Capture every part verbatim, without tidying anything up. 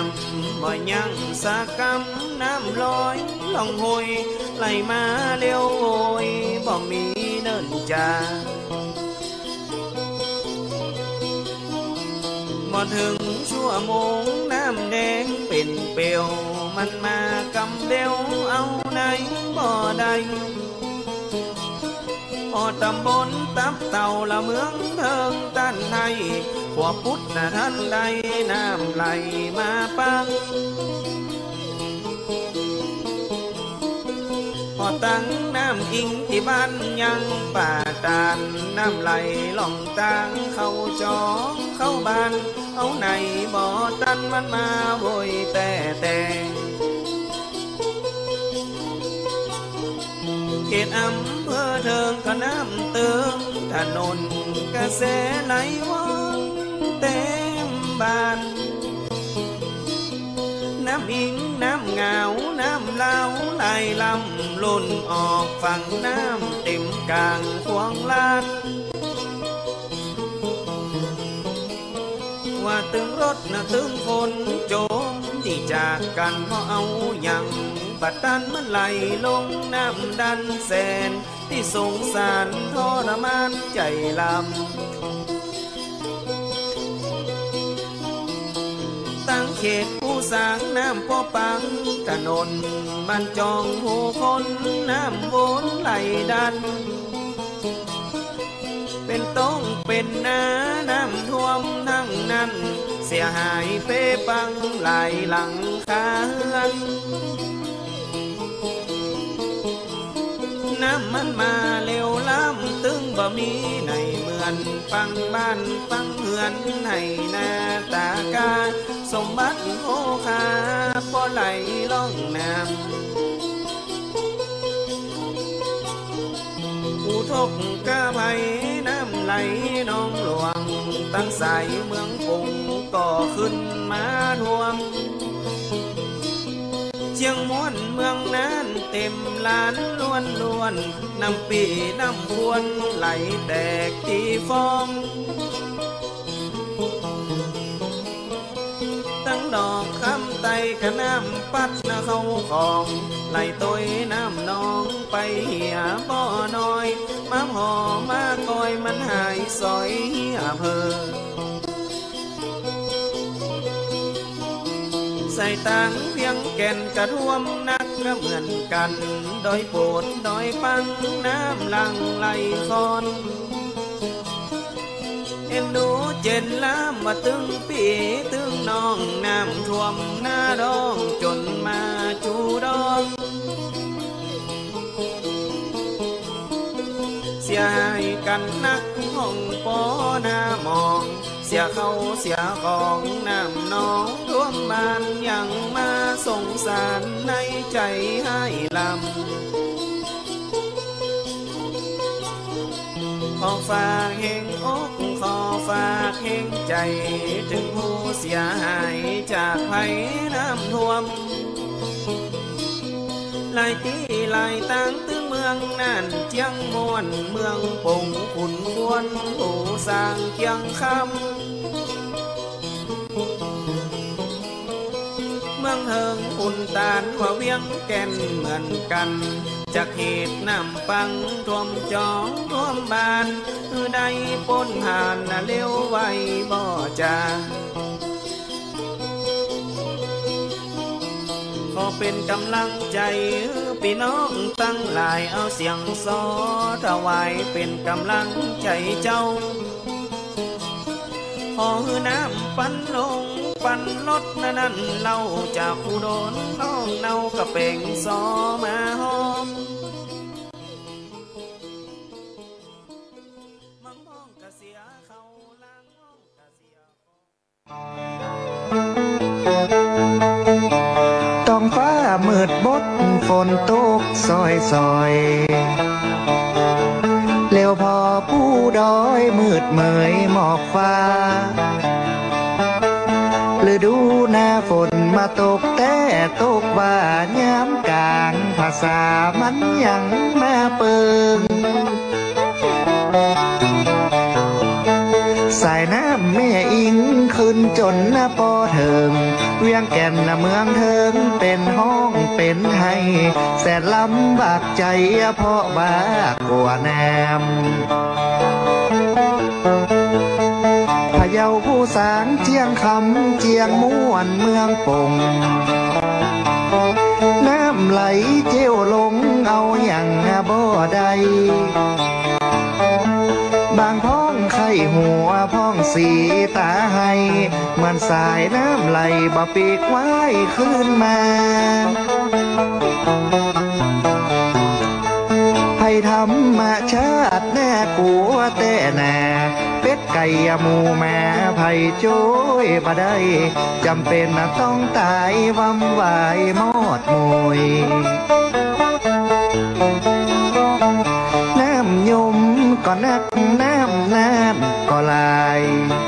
ำบ่ยังสากำน้ำลอยลองหวยไหลมาเลี้ยวโอยบ่มีเนินจาบ่ถึงชั่วโมงน้ำแดงเป็นเปลวมันมากำเดียวเอาไหนบ่ได้พอตำบลตับเต่าละเมืองเทิงต้านไทยขวบพุทธนะท่านใดน้ำไหลมาปังพอตั้งน้ำอิงที่บ้านยังป่าตานน้ำไหลล่องตังเข้าจอเข้าบ้านเอาไหนบ่อตันมันมาโวยแต่แต่เขตอำเภอเทิงก็น้ำเติมถนนกระแสไหลว่องเต็มบ้านน้ำอิงน้ำเงาน้ำเล่าไหลลำล้นออกฝั่งน้ำเต็มกลางควงลานว่าตึงรถนะตึงคนโจมที่จากกันเพราะเอาอย่างบัดดันมันไหลลงน้ำดันแสนที่สงสารทรมานใจลำตั้งเขตผู้สร้างน้ำพ่อปังถนนบ้านจองหูคนน้ำวนไหลดันเป็นต้องเป็นนาน้ำท่วมทั้งนั้นเสียหายเปปังหลายหลังคาเรือนน้ำมันมาเร็วล้ำตึงบ่มีในเมืองปังบ้านปังเฮือนให้นาตากาสมบัติโอคาพอไหลล่องน้ำอุทกกะไพน้ำไหลน้องหลวงตั้งสายเมืองปุงก็ขึ้นมาท่วมเชียงม้วนเมืองนั้นเต็มลานล้วนล้วนน้ำปีน้ำพวนไหลแตกตีฟองตั้งดอกคำไตกะน้ำปัดนะเข้าของไหลตัวน้ำนองไปเหี่ยบ่อน้อยมาหอมาคอยมันหายซอยเหี่ยเพอใส่ตังเพียงแก่นกระท่วมนักก็เหมือนกันดอยโปดดอยปังน้ำหลังไหลคอนเอ็นดูเจนล้ำมาตึงปีตึงน้องน้ำท่วมหน้าดองจนมาจูดองเสียหายกันนักห้องปอหน้ามองเสียเขาเสียของน้ำนองท่วมบ้านยังมาสงสารในใจให้ลำขอฝากแห่งอกขอฝากแห่งใจถึงผู้เสียหายจากภัยน้ำท่วมหลายที่หลายตั้งตึงเมืองนั่นเจียงมวนเมืองปงขุนควรผู้สร้างเคียงคำเมืองเฮิงขุนตานว่าเวียงแก่นเหมือนกันจากเหตุน้ำปังท่วมจองท่วมบ้านคือได้ปนผ่านน่ะเลี้ยวไว้บ่จาขอเป็นกำลังใจพี่น้องตั้งหลายเอาเสียงซอถวายเป็นกำลังใจเจ้าขอให้น้ำปันลงปันลดนั่นเล่าจากผู้โดนน้องเน่ากระเป่งซอมาหอมมังพ้องกะเสียเขาล้างห้องกะเสียต้องฟ้ามืดบดฝนตกซอยซอยเร็วพอผู้ดอยมืดเมยหมอกฟ้าฤดูหน้าฝนมาตกแต่ตกบ่ายามกลางภาษามันยังมาเปิงใส่ายน้ำแม่อิงขึ้นจนหน้าปอเถิงเวียงแก่นเมืองเถิงเป็นห้องเป็นให้แสนลำบากใจเพราะบากลัวแนมพะเยาผู้สางเจียงคำเจียงม่วนเมืองปงน้ำไหลเจียวลงเอาอย่างบ่ได้บางพ้องไข่หัวพ้องสีตาให้มันสายน้ำไหลบ่ปีกไว้ขึ้นมาให้ธรรมชาติแน่กลัวแต่แน่เป็ดไก่หมูแม่ไผ่ช่วยบ่ได้จำเป็นต้องตายวำวายมอดมวยน้ำยมก็นักน้ำน้ำก็ลาย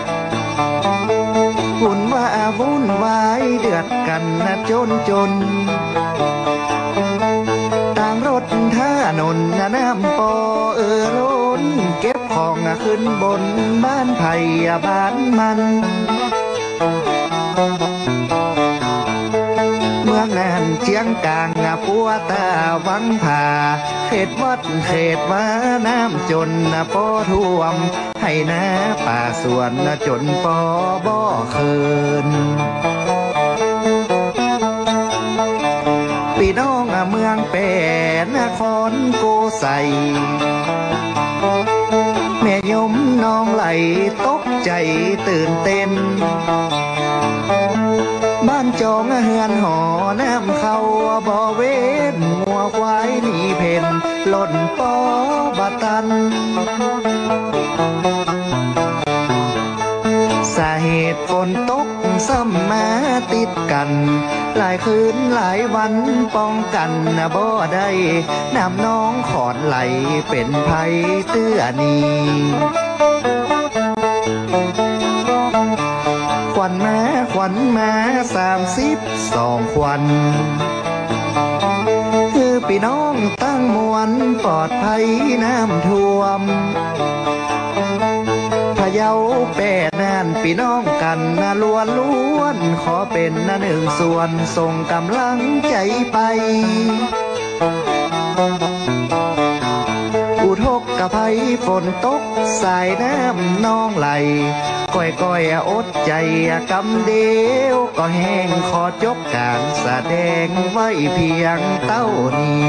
วุ่นว่าวุ่นวายเดือดกันนะจนจนต่างรถท่านนน้ำปอเออล้นเก็บของขึ้นบนบ้านไผ่บ้านมันเมืองนานเชียงกลางปัวตาวังผาเขตวัดเขตว่าน้ำจนปอท่วมให้นาป่าสวนจนปอบ่เคินพี่น้องเมืองแปดนครโกไสแม่ยมน้องไหลตกใจตื่นเต้นบ้านจองเฮือนหอน้ำเข้าบ่เว้นงัวควายหนีเพ่นหล่นปอบะตันสาเหตุฝนตกซ้ำมาติดกันหลายคืนหลายวันป้องกันบ่ได้น้ำน้องขอนไหลเป็นภัยเตื้อนีควันมาควันมาสามสิบสองควันคือพี่น้องตั้งมวลปลอดภัยน้ำท่วมพะเยาแป่นานพี่น้องกันนะล้วนล้วนขอเป็นนะหนึ่งส่วนส่งกำลังใจไปอุทกกะไพฝนตกสายน้ำน้องไหลก้อยก้อยอดใจกำเดียวก็แห้งขอจบการแสดงไว้เพียงเต้านี้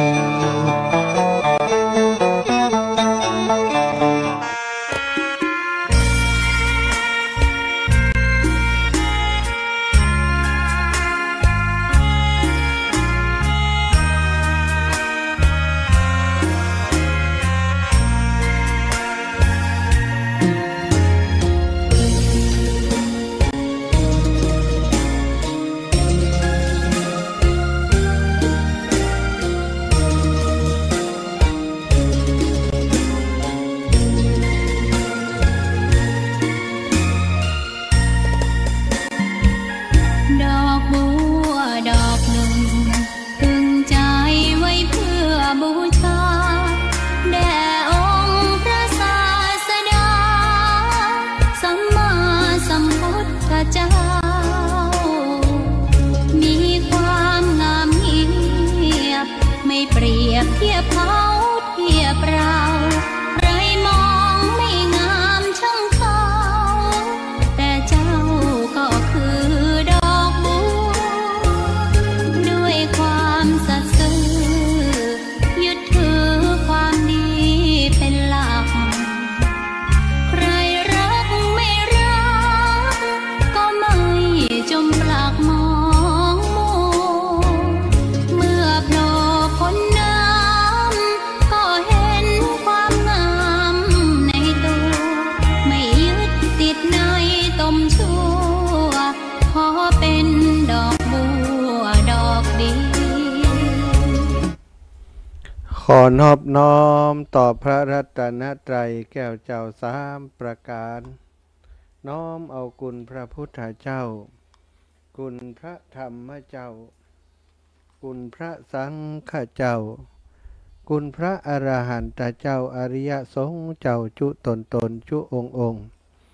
ขอนอบน้อมต่อพระรัตนตรัยแก้วเจ้าสามประการน้อมเอาคุณพระพุทธเจ้าคุณพระธรรมเจ้าคุณพระสังฆเจ้าคุณพระอรหันตเจ้าอริยสงฆ์เจ้าจุตนตนจุองค์องค์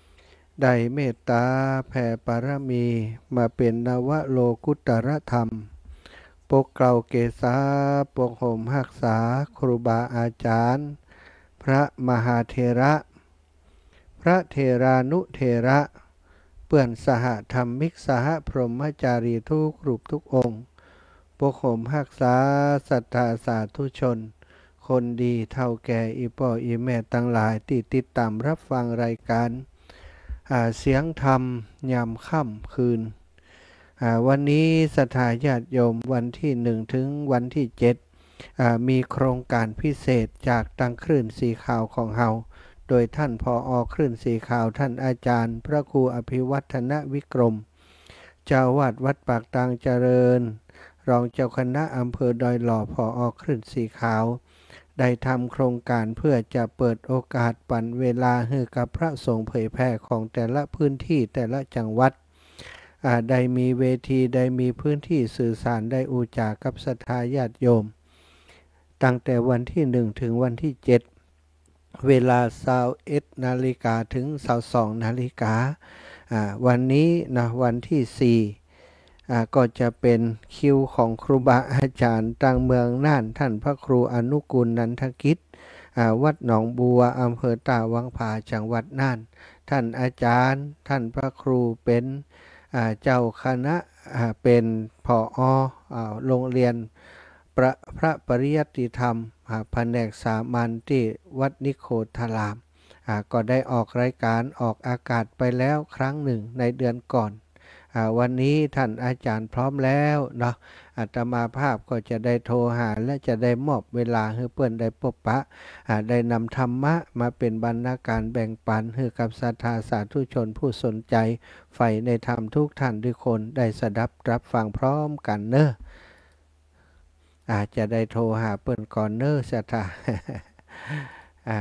ได้เมตตาแผ่ปารมีมาเป็นนวโลกุตรธรรมปกเกล้าเกษาปกห่มหักษาครูบาอาจารย์พระมหาเถระพระเถรานุเถระเปื่อนสหธรรมิกสหพรหมจารีทุกรูปทุกองค์ปกห่มหักษาศรัทธาสาธุชนคนดีเท่าแก่อีป่ออีแม่ทั้งหลายที่ติดตามรับฟังรายการเสียงธรรมยามค่ำคืนวันนี้ศรัทธาญาติโยมวันที่หนึ่งถึงวันที่เจ็ดมีโครงการพิเศษจากตังคลื่นสีขาวของเฮาโดยท่านผอ.คลื่นสีขาวท่านอาจารย์พระครูอภิวัฒนวิกรมเจ้าวาดวัดปากตางเจริญรองเจ้าคณะอำเภอดอยหล่อผอ.คลื่นสีขาวได้ทำโครงการเพื่อจะเปิดโอกาสปั่นเวลาให้กับพระสงฆ์เผยแผ่ของแต่ละพื้นที่แต่ละจังหวัดได้มีเวทีได้มีพื้นที่สื่อสารได้อุจากับศรัทธาญาติโยมตั้งแต่วันที่หนึ่งถึงวันที่เจ็ดเวลายี่สิบเอ็ดนาฬิกาถึงยี่สิบสองนาฬิกาวันนี้นะวันที่สี่ก็จะเป็นคิวของครูบาอาจารย์ตั้งเมืองน่านท่านพระครูอนุกูลนันทกิจวัดหนองบัวอำเภอตาวังผาจังหวัดน่านท่านอาจารย์ท่านพระครูเป็นเจ้าคณะเป็นผอ.โรงเรียนพระพระปริยัติธรรมแผนกสามัญที่วัดนิโคธารามก็ได้ออกรายการออกอากาศไปแล้วครั้งหนึ่งในเดือนก่อนวันนี้ท่านอาจารย์พร้อมแล้วเนาะอาตมาภาพก็จะได้โทรหาและจะได้มอบเวลาให้เพื่อนได้พบปะได้นำธรรมะมาเป็นบรรณาการแบ่งปันให้กับศรัทธาสาธุชนผู้สนใจใฝ่ในธรรมทุกท่านทุกคนได้สดับรับฟังพร้อมกันเนอะอาจจะได้โทรหาเพื่อนก่อนเนอะศรัทธาอ่า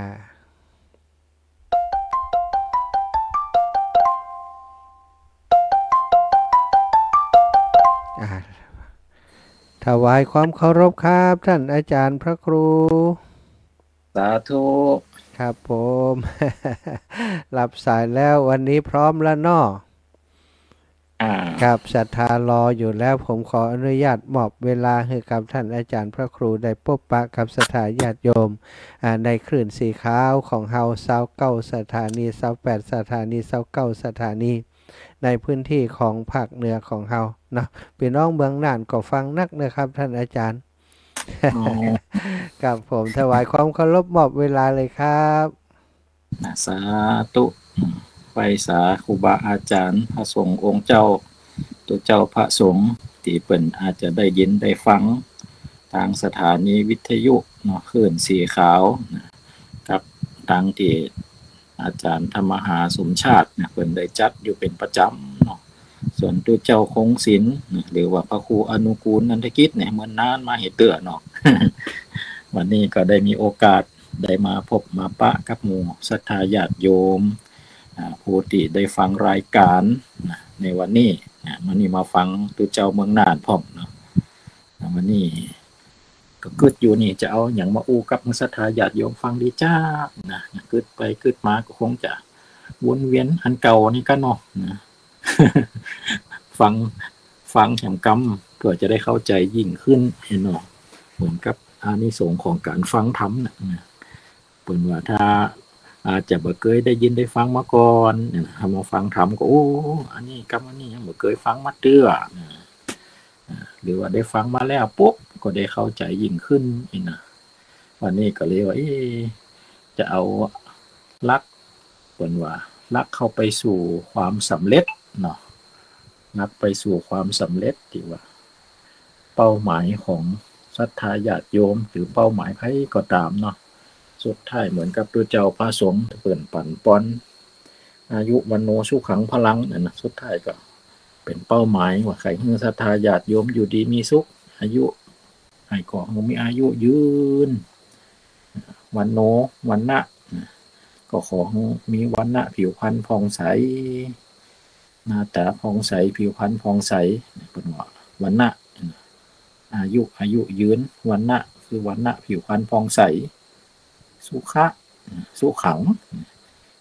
ถวายความเคารพครับท่านอาจารย์พระครูสาธุครับผมรับสายแล้ววันนี้พร้อมแล้วเนาะครับศรัทธารออยู่แล้วผมขออนุญาตมอบเวลาให้กับท่านอาจารย์พระครูได้พบปะกับศรัทธาญาติโยมในคลื่นสีขาวของเฮาเศร้าเก้าสถานีเศร้าแปดสถานีเศร้าเก้าสถานีในพื้นที่ของภาคเหนือของเฮาเนาะพี่น้องเมืองน่านก็ฟังนักนะครับท่านอาจารย์กับผมถวายความเคารพมอบเวลาเลยครับสาธุไปสาครูบาอาจารย์พระสงฆ์องค์เจ้าตัวเจ้าพระสงฆ์ที่เปิ่นอาจจะได้ยินได้ฟังทางสถานีวิทยุเนาะคลื่นสีขาวกับทางที่อาจารย์ธรรมหาสมชาติเนี่ยเปิ่นได้จัดอยู่เป็นประจำเนาะส่วนตัวเจ้าคงศิลป์หรือว่าพระครูอนุกูลนันทกิจเนี่ยเหมือนนานมาเห็นเตื้อเนาะ วันนี้ก็ได้มีโอกาสได้มาพบมาปะกับหมู่ศรัทธาญาติโยมผู้ที่ได้ฟังรายการในวันนี้วันนี้มาฟังตัวเจ้าเมืองน่านพร้อมเนาะวันนี้ก็กึดอยู่นี่จะเอาอย่างมาอู้กับศรัทธาญาติโยมฟังดีจ้านะกึดไปกึดมาก็คงจะวนเวียนอันเก่านี่ก็เนาะนะฟังฟังแถมกำเพื่อจะได้เข้าใจยิ่งขึ้นเห็นเนาะเหมือนกับอานิสงส์ของการฟังธรรมนะเปิ่นว่าถ้าอาจจะบ่เคยได้ยินได้ฟังมาก่อนถ้ามาฟังธรรมก็โอ้อันนี้กำอันนี้ยังบ่เคยฟังมาเตื้อหรือว่าได้ฟังมาแล้วปุ๊บก็ได้เข้าใจยิ่งขึ้นนี่นะวันนี้ก็เลยว่าจะเอาลักเปิ่นว่าลักเข้าไปสู่ความสำเร็จเนาะลักไปสู่ความสำเร็จที่ว่าเป้าหมายของศรัทธาญาติโยมหรือเป้าหมายใครก็ตามเนาะสุดท้ายเหมือนกับตัวเจ้าพระสงฆ์เปิ่นปั่นป้อนอายุวันโนสุขังพลังนั่นนะสุดท้ายก็เป็นเป้าหมายว่าใครให้ศรัทธาญาติโยมอยู่ดีมีสุขอายุให้ก่อมีอายุยืนวันโนวันนะก็ขอมีวันนะผิวพรรณผ่องใสหน้าตาผ่องใสผิวพรรณผ่องใสเป็นว่าวันนะอายุอายุยืนวันนะคือวันนะผิวพรรณผ่องใสสุขะสุขัง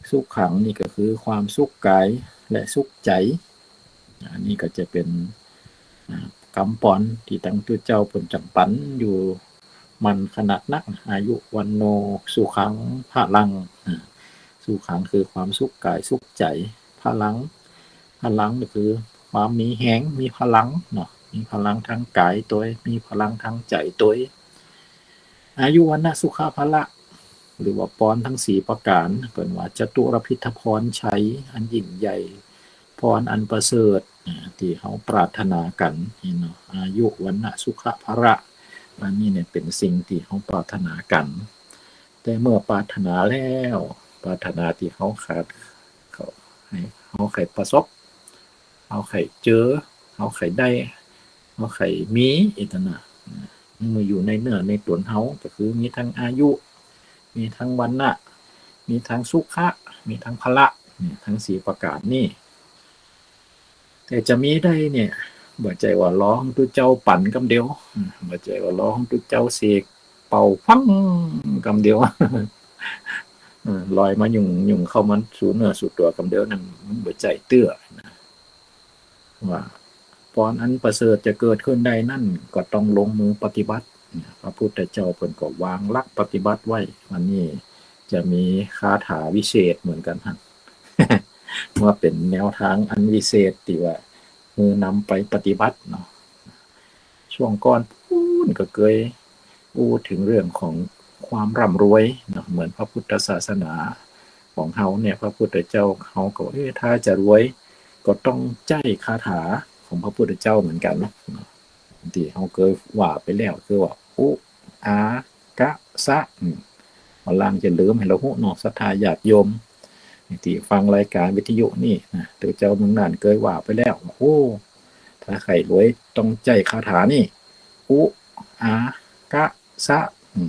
สุขขังนี่ก็คือความสุขกายและสุขใจอันนี้ก็จะเป็นกำปอนที่ตั้งตัวเจ้าผลจังปันอยู่มันขนาดนักอายุวันโนสุขังพลังสุขังคือความสุขกายสุขใจพลังพลังก็คือความมีแหงมีพลังเนาะมีพลังทางกายตัวมีพลังทางใจตัวอายุวันนะสุขภละหรือว่าปอนทั้งสี่ประการเปิดว่าจตุรพิทพรชัยอันยิ่งใหญ่พรอันประเสริฐที่เขาปรารถนากันเนาะอายุวันนะสุขภละอันนี้เนี่ยเป็นสิ่งที่เขาปรารถนากันแต่เมื่อปรารถนาแล้วปรารถนาที่เขาขาดเขาให้เขาไขประสบเขาไขเจอเขาไขได้เขาไขมีอิตนะมืออยู่ในเนื้อในตัวเขาก็คือมีทั้งอายุมีทั้งวันนะมีทั้งสุขะมีทั้งพละเนี่ยทั้งสี่ประการนี่แต่จะมีได้เนี่ยบ่ใจว่าร้องตุเจ้าปั่นกำเดียวบ่ใจว่าร้องตุเจ้าเสกเป่าฟังกำเดียวลอยมายุ่งยุ่งเข้ามันสู่เนื้อสู่ตัวกำเดียวนั่นมันบ่ใจเตื้อว่าพรอันประเสริฐจะเกิดขึ้นได้นั่นก็ต้องลงมือปฏิบัติพระพุทธเจ้าเพิ่นก็วางหลักปฏิบัติไว้วันนี้จะมีคาถาวิเศษเหมือนกันฮะ ว่าเป็นแนวทางอันวิเศษที่ว่ามือนำไปปฏิบัติเนาะช่วงก่อนพูดก็เคยพูดถึงเรื่องของความร่ำรวยเนาะเหมือนพระพุทธศาสนาของเฮาเนี่ยพระพุทธเจ้าเขาก็เอ๊ะถ้าจะรวยก็ต้องใจคาถาของพระพุทธเจ้าเหมือนกันเนาะที่เขาเคยว่าไปแล้วคือว่าอุอากะสะวันล่างจะลืมให้เราหูเนาะศรัทธาญาติโยมที่ฟังรายการวิทยุนี่นะตัวเจ้าเมืองน่านเคยว่าไปแล้วโอ้ถ้าใครรวยต้องใจคาถานี่อุอากะสะ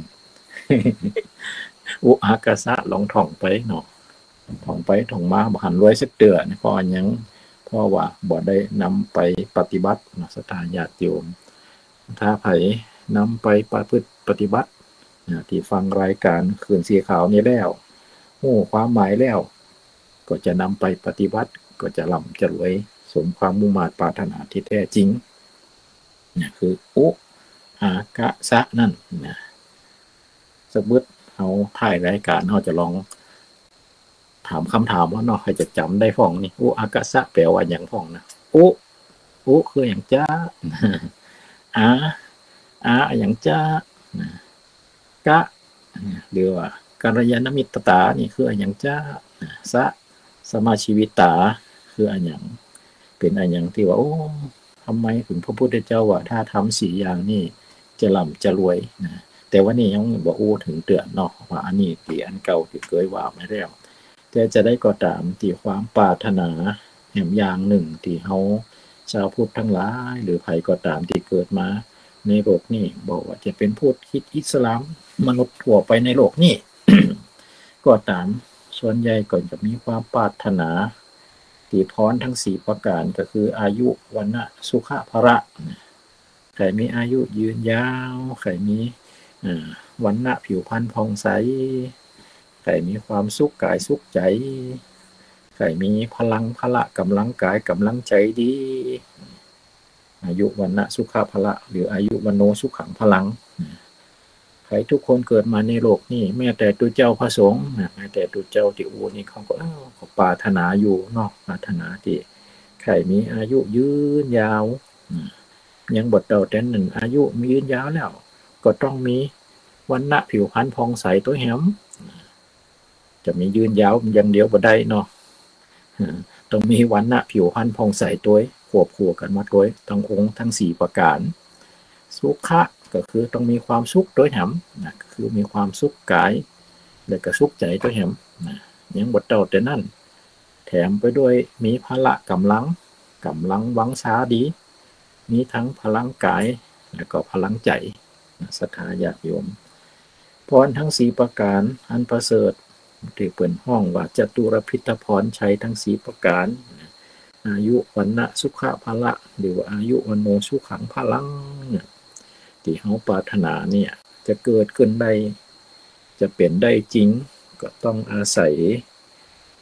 อุอากะสะลองท่องไปเนาะท่องไปท่องมาบ่หันรวยสักเดือนเพราะอันยังเพราะว่าบ่ได้นำไปปฏิบัติศรัทธาญาติโยมถ้าไผนำไปประพฤติปฏิบัติที่ฟังรายการคืนสีขาวนี้แล้วโอ้ความหมายแล้วก็จะนำไปปฏิบัติก็จะร่ำจะรวยสมความมุ่งมั่นปรารถนาที่แท้จริงนี่คืออุอากะสะนั่นนะสมมติเราถ่ายรายการเราจะลองถามคำถามว่าเนาะใครจะจำได้ฟ้องนี่อุอากะสะแปลว่าอย่างฟ้องนะอุอุคืออย่างจ้าอาอาอย่างจ้ากะหรือว่ากัลยาณมิตรตานี่คืออย่างจ้าสะสมาชีวิตาคืออันอย่างเป็นอันอย่างที่ว่าโอ้ทำไมถึงพระพุทธเจ้าว่าถ้าทำสี่อย่างนี่จะร่ำจะรวยนะแต่ว่านี่ยังบอกโอ้ถึงเตือนเนาะว่าอันนี้ที่อันเก่าที่เคยว่าไม่แล้วแต่จะได้ก็ตามที่ความปรารถนาแห่งอย่างหนึ่งที่เขาชาวพุทธทั้งหลายหรือใครก็ตามที่เกิดมาในโลกนี้บอกว่าจะเป็นพุทธคริสต์อิสลามมนุษย์ทั่วไปในโลกนี้ ก็ตามส่วนใหญ่ก็จะมีความปรารถนาที่พรทั้งสี่ประการก็คืออายุวันนะสุขภละใครมีอายุยืนยาวใครมีวันนะผิวพรรณผ่องใสใครมีความสุขกายสุขใจใครมีพลังพละกำลังกายกำลังใจดีอายุวันนะสุขภละหรืออายุวันโนสุขังพลังใครทุกคนเกิดมาในโลกนี่แม้แต่ตัวเจ้าพระสงฆ์แม้แต่ตัวเจ้าที่อูนี่เขาก็เขาปรารถนาอยู่เนาะปรารถนาที่ใครมีอายุยืนยาวยังบทเต่าแต่หนึ่งอายุมียืนยาวแล้วก็ต้องมีวันนะผิวพรรณผ่องใสตัวแหมจะมียืนยาวอย่างเดียวบ่ได้เนาะต้องมีวันนะผิวพรรณผ่องใสตัวควบคู่กันมาด้วยทั้งองค์ทั้งสี่ประการสุขะก็คือต้องมีความสุขโดยแหมนะคือมีความสุขกายและก็สุขใจโดยแหมนะยังบทเต่าแต่นั่นแถมไปด้วยมีพละกำลังกำลังวังชาดีมีทั้งพลังกายและก็พลังใจศรัทธาญาติโยมพรทั้งสี่ประการอันประเสริฐที่เปิดห้องว่าจตุรพิทพรชัยทั้งสี่ประการอายุวันนะสุขภละหรือว่าอายุวันโนสุขังพลังที่เขาปรารถนาเนี่ยจะเกิดขึ้นได้จะเป็นได้จริงก็ต้องอาศัย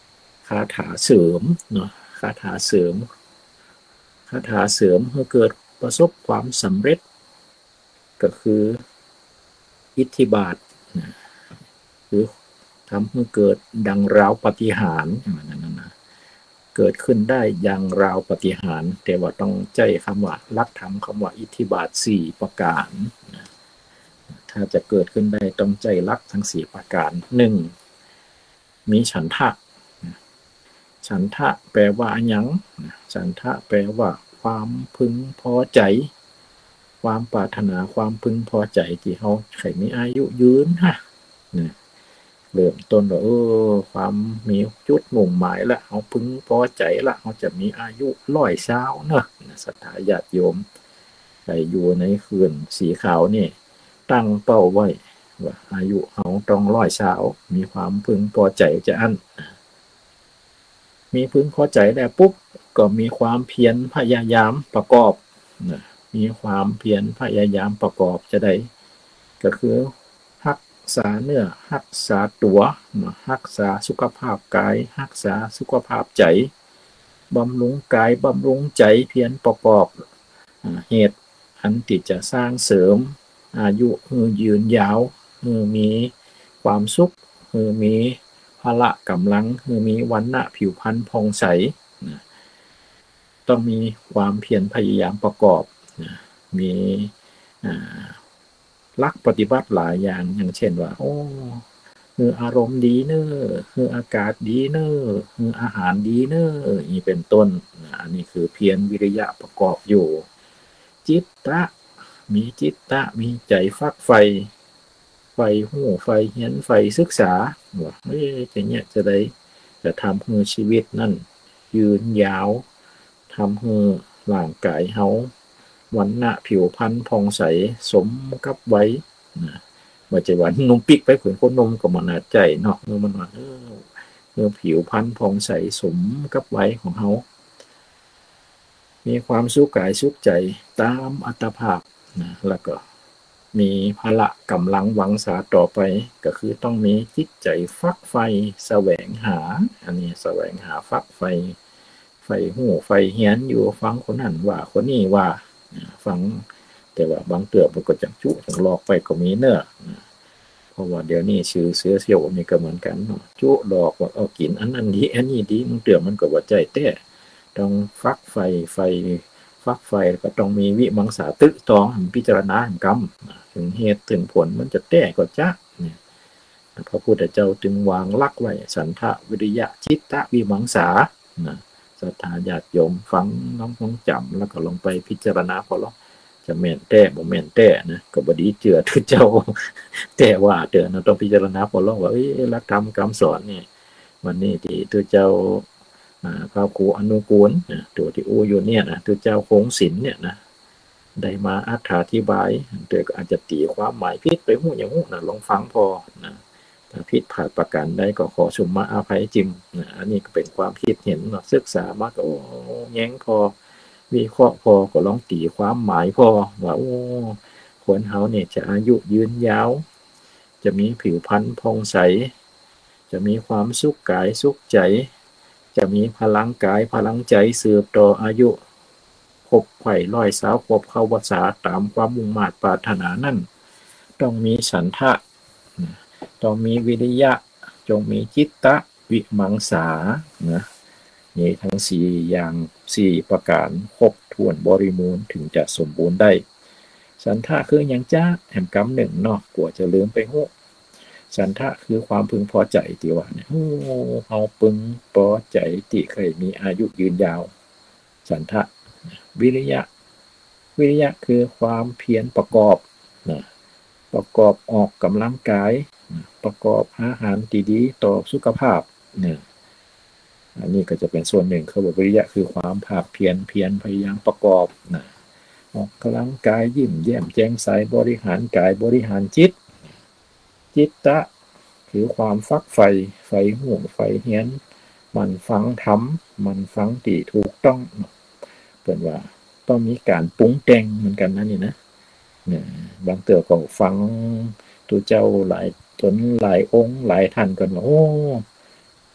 คาถาเสริมเนาะคาถาเสริมคาถาเสริมเพื่อเกิดประสบความสำเร็จก็คืออิทธิบาทหรือทำให้เกิดดังราวปาฏิหาริย์อย่างนั้นนะเกิดขึ้นได้อย่างราวปาฏิหาริย์แต่ว่าต้องใจคำว่าลักธรรมคำว่าอิทธิบาทสี่ประการถ้าจะเกิดขึ้นได้ต้องใจรักทั้งสี่ประการหนึ่งมีฉันทะฉันทะแปลว่าหยังฉันทะแปลว่าความพึงพอใจความปรารถนาความพึงพอใจที่เขาใครมีอายุยืนฮะเนี่ยเริ่มต้นว่าเออความมีจุดมุ่งหมายละเขาพึงพอใจละเขาจะมีอายุร้อยเช้าเนอะศรัทธาญาติโยมใครอยู่ในคืนสีขาวนี่ตั้งเป้าไว้ว่าอายุเขาต้องร้อยเช้ามีความพึงพอใจจะอันมีพึงพอใจแล้วปุ๊บก็มีความเพียรพยายามประกอบนะมีความเพียรพยายามประกอบจะได้ก็คือรักษาเนื้อรักษาตัวรักษาสุขภาพกายรักษาสุขภาพใจบำรุงกายบำรุงใจเพียรประกอบเหตุอันที่จะสร้างเสริมอายุยืนยาวมีความสุขมีพละกำลังมีวรรณะผิวพรรณผ่องใสต้องมีความเพียรพยายามประกอบมีลักปฏิบัติหลายอย่างอย่างเช่นว่าโอ้คืออารมณ์ดีเนอะคืออากาศดีเนอะคืออาหารดีเนอะนี่เป็นต้นอันนี้คือเพียรวิริยะประกอบอยู่จิตตะมีจิตตะมีใจฟักไฟไฟหูไฟเหียนไฟศึกษาว่าเฮ้ยจะเนี่ยจะได้จะทำให้ชีวิตนั่นยืนยาวทำให้ร่างกายเฮาวรรณะผิวพรรณผ่องใสสมกับไว้นะว่าจะว่านุ่มปิกไปผืนคนนมก็มันน่าใจเนาะเมื่อมันว่าเออเมื่อผิวพรรณผ่องใสสมกับไว้ของเฮามีความสุขกายสุขใจตามอัตภาพนะแล้วก็มีพละกำลังวังสาต่อไปก็คือต้องมีจิตใจฟักไฟแสวงหาอันนี้แสวงหาฟักไฟไฟหูไฟเหียนอยู่ฟังคนนั้นว่าคนนี้ว่าฟังแต่ว่าบางเตือมันก็จังจุจังหลอกไปก็มีเนอะเพราะว่าเดี๋ยวนี้ชื่อเสือเสี่ยวนี่ก็เหมือนกันเนาะจุหลอกว่าเอากินอันนั้นดีอันนี้ดีบางเตือมันก็ว่าใจแท้ต้องฟักไฟไฟฟักไฟก็ต้องมีวิมังสาตึกตองพิจารณากรรมถึงเหตุถึงผลมันจะแต้ก็จะเนี่ยพระพุทธเจ้าจึงวางลักไว้สันทะวิริยะจิตตะวิมังสานะศรัทธาญาติโยมฟังน้องต้องจำแล้วก็ลงไปพิจารณาพอแล้วจะแม่นแต้บ่แม่นแต้นะก็บดีเจือทุเจ้าแต่ว่าเตือนเราต้องพิจารณาพอแล้วว่าเอ้ยหลักธรรมคำสอนนี่วันนี้ที่ทุเจ้าพระครูอนุกูลตัวที่อู้อยู่เนี่ยนะทุเจ้าคงศิลป์เนี่ยนะได้มาอธิบายเตือนก็อาจจะตีความหมายผิดไปหู้อย่างหู้นะลองฟังพอนะถ้าผิดพลาดประการใดก็ขอชุมมาอภัยจิมนะอันนี้ก็เป็นความคิดเห็นศึกษามากโอ้แย้งพอวิเคราะห์พอก็ลองตีความหมายพอว่าโอ้คนเฮาเนี่ยจะอายุยืนยาวจะมีผิวพรรณผ่องใสจะมีความสุขกายสุขใจจะมีพลังกายพลังใจสืบต่ออายุครบไผ่ร้อยสาวครบเข้าวัฏสาตามความมุ่งมา่ปรารถนานั่นต้องมีฉันทะต้องมีวิริยะจงมีจิตตะวิมังสานะนี่ทั้งสี่อย่างสี่ประการครบถ้วนบริบูรณ์ถึงจะสมบูรณ์ได้ฉันทะคืออย่างจ้าแห่งกรรมหนึ่งเนาะกลัวจะลืมไปหูฉันทะคือความพึงพอใจที่ว่าเนี่ยโอ้เอาพึงพอใจที่เคยมีอายุยืนยาวฉันทะวิริยะวิริยะคือความเพียรประกอบนะประกอบออกกำลังกายประกอบอาหารดีๆต่อสุขภาพเนี่ยอันนี้ก็จะเป็นส่วนหนึ่งเขาบอกวิริยะคือความภาคเพียรเพียรพยายามประกอบนะออกกำลังกายยิ้มแย้มแจ่มใสบริหารกายบริหารจิตจิตตะคือความฟักไฟไฟห่วงไฟเฮียนมันฟังธรรมมันฟังที่ถูกต้องเป็นว่าต้องมีการปรุงแต่งเหมือนกันนะนี่นะเนี่ยบางเตือก็ฟังตัวเจ้าหลายตนหลายองค์หลายท่านกันว่าโอ้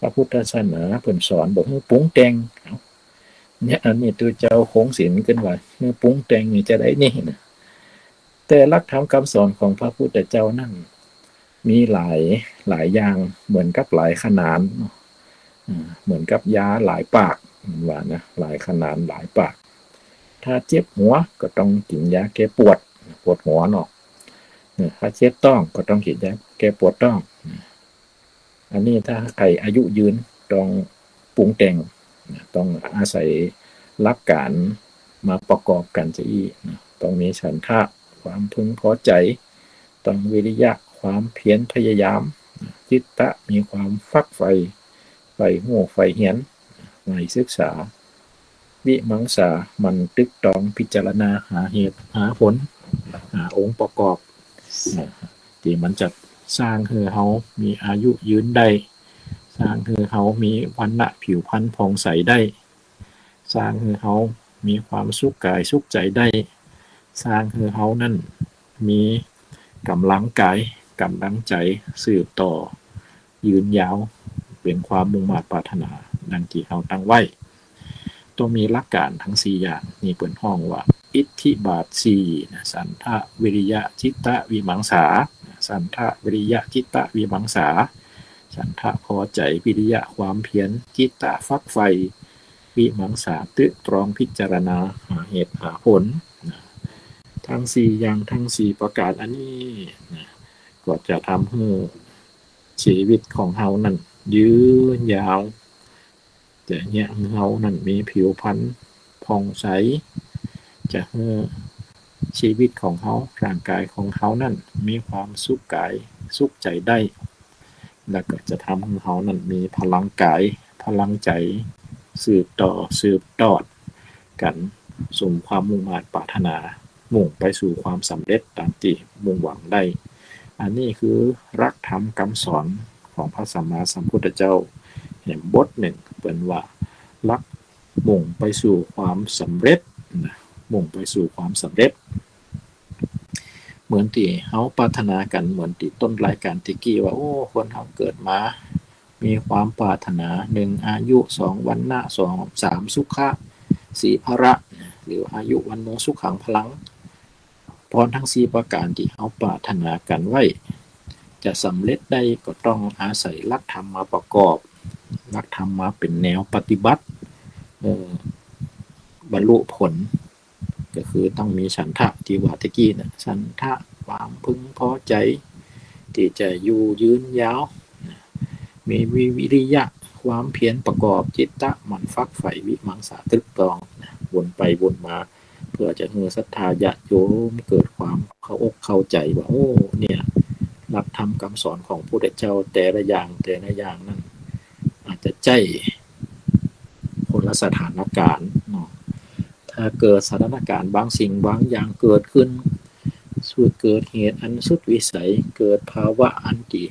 ระพุทธศาสนาเพิ่นสอนบอกให้ปรุงแต่งเนี่ยอันนี้ตัวเจ้าโค้งศีลขึ้นว่าเมื่อปรุงแต่งนี่จะได้นี่นะแต่หลักธรรมคำสอนของพระพุทธเจ้านั่นมีหลายหลายอย่างเหมือนกับหลายขนาดเหมือนกับยาหลายปากว่านะหลายขนาดหลายปากถ้าเจ็บหัวก็ต้องกินยาแก้ปวดปวดหัวเนาะถ้าเจ็บต้องก็ต้องกินยาแก้ปวดต้องอันนี้ถ้าใครอายุยืนต้องปรุงแต่งต้องอาศัยหลักการมาประกอบกันจะอีต้องมีฉันทะความพึงพอใจต้องวิริยะความเพียรพยายามจิตตะมีความฟักใฝ่ใฝ่หูใฝ่เหียนในศึกษาวิมังสามันตึกตองพิจารณาหาเหตุหาผลหาองค์ประกอบที่มันจะสร้างให้เขามีอายุยืนได้สร้างให้เขามีวรรณะผิวพรรณผ่องใสได้สร้างให้เขามีความสุขกายสุขใจได้สร้างให้เขานั่นมีกำลังกายกำลังใจสืบต่อยืนยาวเป็นความมุ่งมั่นปรารถนาดังที่เขาตั้งไว้ต้องมีหลักการทั้งสี่อย่างนี่เปิดห้องว่าอิทธิบาทสี่สันทะวิริยะจิตตะวิมังสาสันทะวิริยะจิตตะวิมังสาสันทะพอใจวิริยะความเพียรจิตตะฟักไฟวิมังสาตึกตรองพิจารณาหาเหตุหาผลทั้งสี่อย่างทั้งสี่ประการอันนี้ก็จะทำให้ชีวิตของเฮานั้นยืนยาวแต่เนี่ยเฮานั้นมีผิวพรรณผ่องใสจะให้ชีวิตของเฮาร่างกายของเฮานั้นมีความสุขกายสุขใจได้แล้วก็จะทำให้เฮานั้นมีพลังกายพลังใจสืบต่อสืบทอดกันสมความมุ่งมั่นปรารถนามุ่งไปสู่ความสำเร็จตามที่มุ่งหวังได้อันนี้คือหลักธรรมคำสอนของพระสัมมาสัมพุทธเจ้าแห่งบทหนึ่งเป็นว่าหลักมุ่งไปสู่ความสำเร็จนะมุ่งไปสู่ความสำเร็จเหมือนที่เขาปรารถนากันเหมือนที่ต้นรายการที่กี้ว่าโอ้คนเขาเกิดมามีความปรารถนาหนึ่งอายุสองวรรณะสองสามสุขะสี่ภระหรืออายุวันโนสุขังพลังพรทั้งสี่ประการที่เขาปรารถนากันไว้จะสำเร็จได้ก็ต้องอาศัยหลักธรรมมาประกอบหลักธรรมมาเป็นแนวปฏิบัติบรรลุผลก็คือต้องมีฉันทะที่ว่าตะกี้นะฉันทะความพึงพอใจที่จะอยู่ยืนยาวมีวิริยะความเพียรประกอบจิตตะมันฟักใฝ่วิมังสาตรึกตรองวนไปวนมาเพื่อจะให้ศรัทธาญาติโยมเกิดความเข้าอกเข้าใจว่าโอ้เนี่ยหลักธรรมคำสอนของพระพุทธเจ้าแต่ละอย่างแต่ละอย่างนั้นอาจจะใจคนละสถานการณ์เนาะถ้าเกิดสถานการณ์บางสิ่งบางอย่างเกิดขึ้นสุดเกิดเหตุอันสุดวิสัยเกิดภาวะอันที่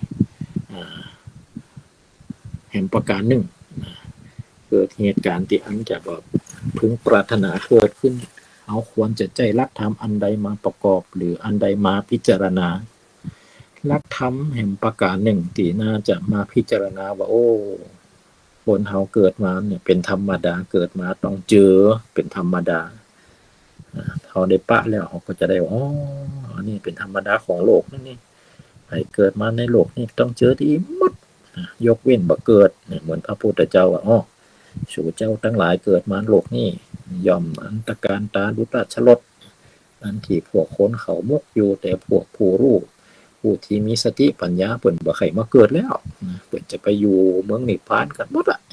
แห่งประการหนึ่งเกิดเหตุการณ์ที่อันจะแบบพึงปรารถนาเกิดขึ้นเอาควรจะใจรักธรรมอันใดมาประกอบหรืออันใดมาพิจารณารักธรรมแห่งประการหนึ่งที่น่าจะมาพิจารณาว่าโอ้คนเฮาเกิดมาเนี่ยเป็นธรรมดาเกิดมาต้องเจอเป็นธรรมดาเขาได้ปะแล้วเขาก็จะได้อ๋ออันนี้เป็นธรรมดาของโลกนั่นนี่ใครเกิดมาในโลกนี่ต้องเจอที่หมดยกเว้นบ่เกิดเหมือนพระพุทธเจ้าว่าอ๋อสู่เจ้าทั้งหลายเกิดมาโลกนี่ย่อมอันตการตาดุราชรสอันที่พวกคนเขามุกอยู่แต่พวกผู้รู้ผู้ที่มีสติปัญญาเปิ่นบ่ไข่มาเกิดแล้วเปิ่นจะไปอยู่เมืองนิพพานกันหมดอ่ะ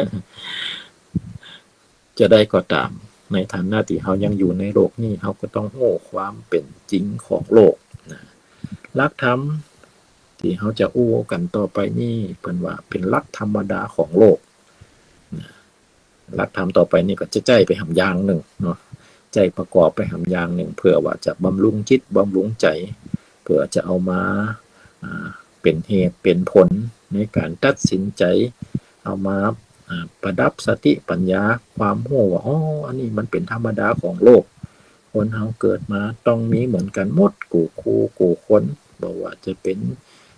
จะได้ก็ตามในฐานะที่เฮายังอยู่ในโลกนี้เฮาก็ต้องรู้ความเป็นจริงของโลกนะหลักธรรมที่เฮาจะอู้กันต่อไปนี่เพิ่นว่าเป็นหลักธรรมดาของโลกนะหลักธรรมต่อไปนี่ก็จะใจไปหำอย่างหนึ่งเนาะใจประกอบไปหำอย่างหนึ่งเพื่อว่าจะบำรุงจิตบำรุงใจเพื่อจะเอามาเป็นเหตุเป็นผลในการตัดสินใจเอามาประดับสติปัญญาความรู้ว่าอ๋ออันนี้มันเป็นธรรมดาของโลกคนเฮาเกิดมาต้องมีเหมือนกันหมดกูคู่กูคนบอกว่าจะเป็น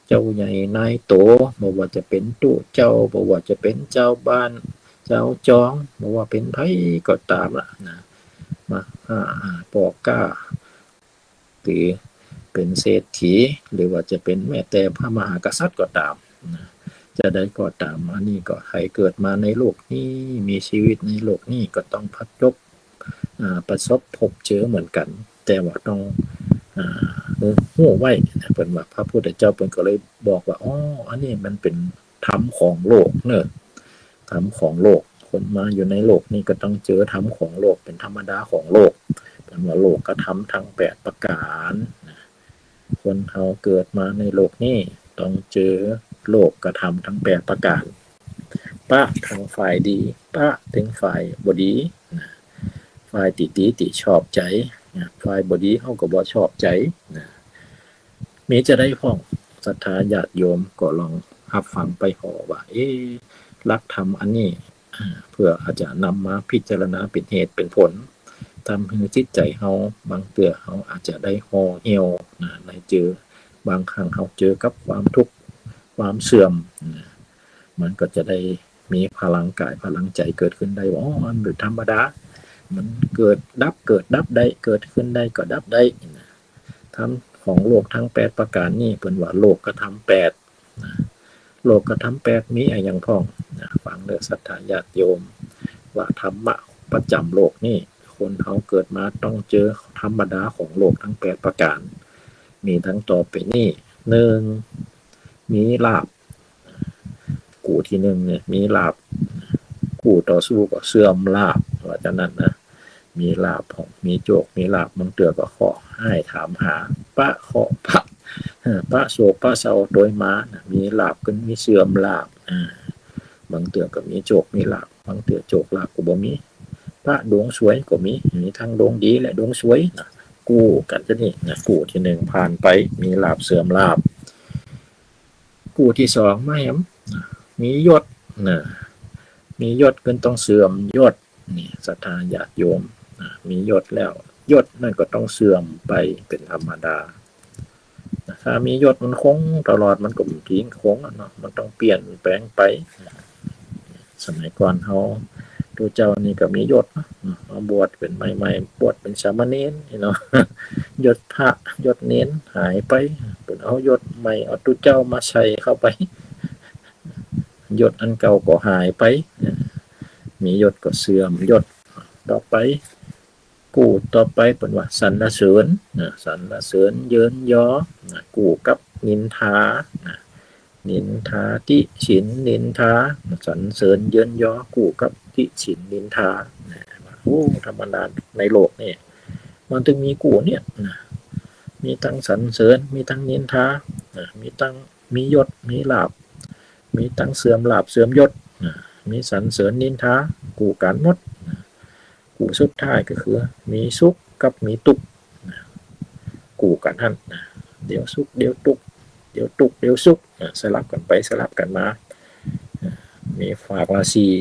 เจ้าใหญ่นายโตบ่ว่าจะเป็นตู้เจ้าบ่ว่าจะเป็นเจ้าบ้านเจ้าจองบ่ว่าเป็นไผก็ตามล่ะนะมาอ่าปอกกล้าหรือเป็นเศรษฐีหรือว่าจะเป็นแม่แต่พระมหากษัตริย์ก็ตามนะจะได้ก็ตามอันนี้ก็ใครเกิดมาในโลกนี้มีชีวิตในโลกนี้ก็ต้องพัดยกประสบพบเจอเหมือนกันแต่ว่าต้องอ่าหู้ไว้เพิ่นว่าพระพุทธเจ้าเพิ่นก็เลยบอกว่าอ๋ออันนี้มันเป็นธรรมของโลกเนอะธรรมของโลกคนมาอยู่ในโลกนี้ก็ต้องเจอธรรมของโลกเป็นธรรมดาของโลกเพิ่นว่าโลกก็ธรรมทั้งแปดประการคนเฮาเกิดมาในโลกนี้ต้องเจอโลกกระทำทั้งแปดประการปะทางฝ่ายดีปะถึงฝ่ายบ่ดีฝ่ายติติติชอบใจฝ่ายบ่ดีเฮาก็บ่ชอบใจมีจะได้พ้องศรัทธาญาติโยมก็ลองรับฟังไปหอว่าเอ๊ะหลักธรรมอันนี้เพื่ออาจจะนำมาพิจารณาเป็นเหตุเป็นผลทำให้จิตใจเฮาบางเตื้อเฮาอาจจะได้ห่อเหี่ยวนะได้เจอบางครั้งเฮาเจอกับความทุกข์ความเสื่อมมันก็จะได้มีพลังกายพลังใจเกิดขึ้นได้ว่าอ๋อมันเป็นธรรมดามันเกิดดับเกิดดับได้เกิดขึ้นได้ก็ดับได้ธรรมของโลกทั้งแปดประการนี่เป็นว่าโลกธรรมแปดโลกธรรมแปดมีอะไรอย่างพ้องฟังเด้อศรัทธาญาติโยมว่าธรรมะประจำโลกนี่คนเขาเกิดมาต้องเจอธรรมดาของโลกทั้งแปดประการมีทั้งต่อไปนี่หนึ่งมีลาภกูที่หนึ่งเนี่ยมีลาภกูต่อสู้ก็เสื่อมลาภว่าจะนั่นนะมีลาภของมีโจกมีลาภบางเตือก็ขอให้ถามหาปะขอพระพระโศกพระเศร้าโดยมานะมีลาภก็มีเสื่อมลาภบางเตือก็มีโจกมีลาภบางเตือโจกลาภก็บ่มีพระดวงสวยก็มีมีทั้งดวงดีและดวงสวยนะกู้กันจะนี่นะกู้ที่หนึ่งผ่านไปมีลาภเสื่อมลาภกู้ที่สองไม่เห็นมียศนะมียศก็ต้องเสื่อมยศนี่ศรัทธาญาติโยมมียศแล้วยศนั่นก็ต้องเสื่อมไปเป็นธรรมดาถ้ามียศมันคงตลอดมันก็ไม่ทิ้งคงเนาะมันต้องเปลี่ยนแปลงไปสมัยก่อนเขาตัวเจ้านี่ก็มียศมาบวชเป็นใหม่ๆบวชเป็นสามเณรเนาะยศพระยศเณรหายไปเป็นเอายศใหม่เอาตัวเจ้ามาใส่เข้าไปยศอันเก่าก็หายไปมียศก็เสื่อมยศต่อไปกู้ต่อไปเป็นว่าสรรเสริญสรรเสริญเยินยอกู้กับนินทานินทาติฉินนินทาสรรเสริญเยินยอกู้กับติฉินนินทาโอ้ธรรมดาในโลกนี่มันถึงมีกู้เนี่ยมีทั้งสรรเสริญมีทั้งนินทามีทั้งมียศมีลาภมีทั้งเสื่อมลาภเสื่อมยศมีสรรเสริญนินทากู้กันหมดกู้สุดท้ายก็คือมีสุขกับมีทุกข์กู้กันท่านเดี๋ยวสุขเดี๋ยวทุกข์เดี๋ยวทุกข์เดี๋ยวสุขสลับกันไปสลับกันมามีฝากราศี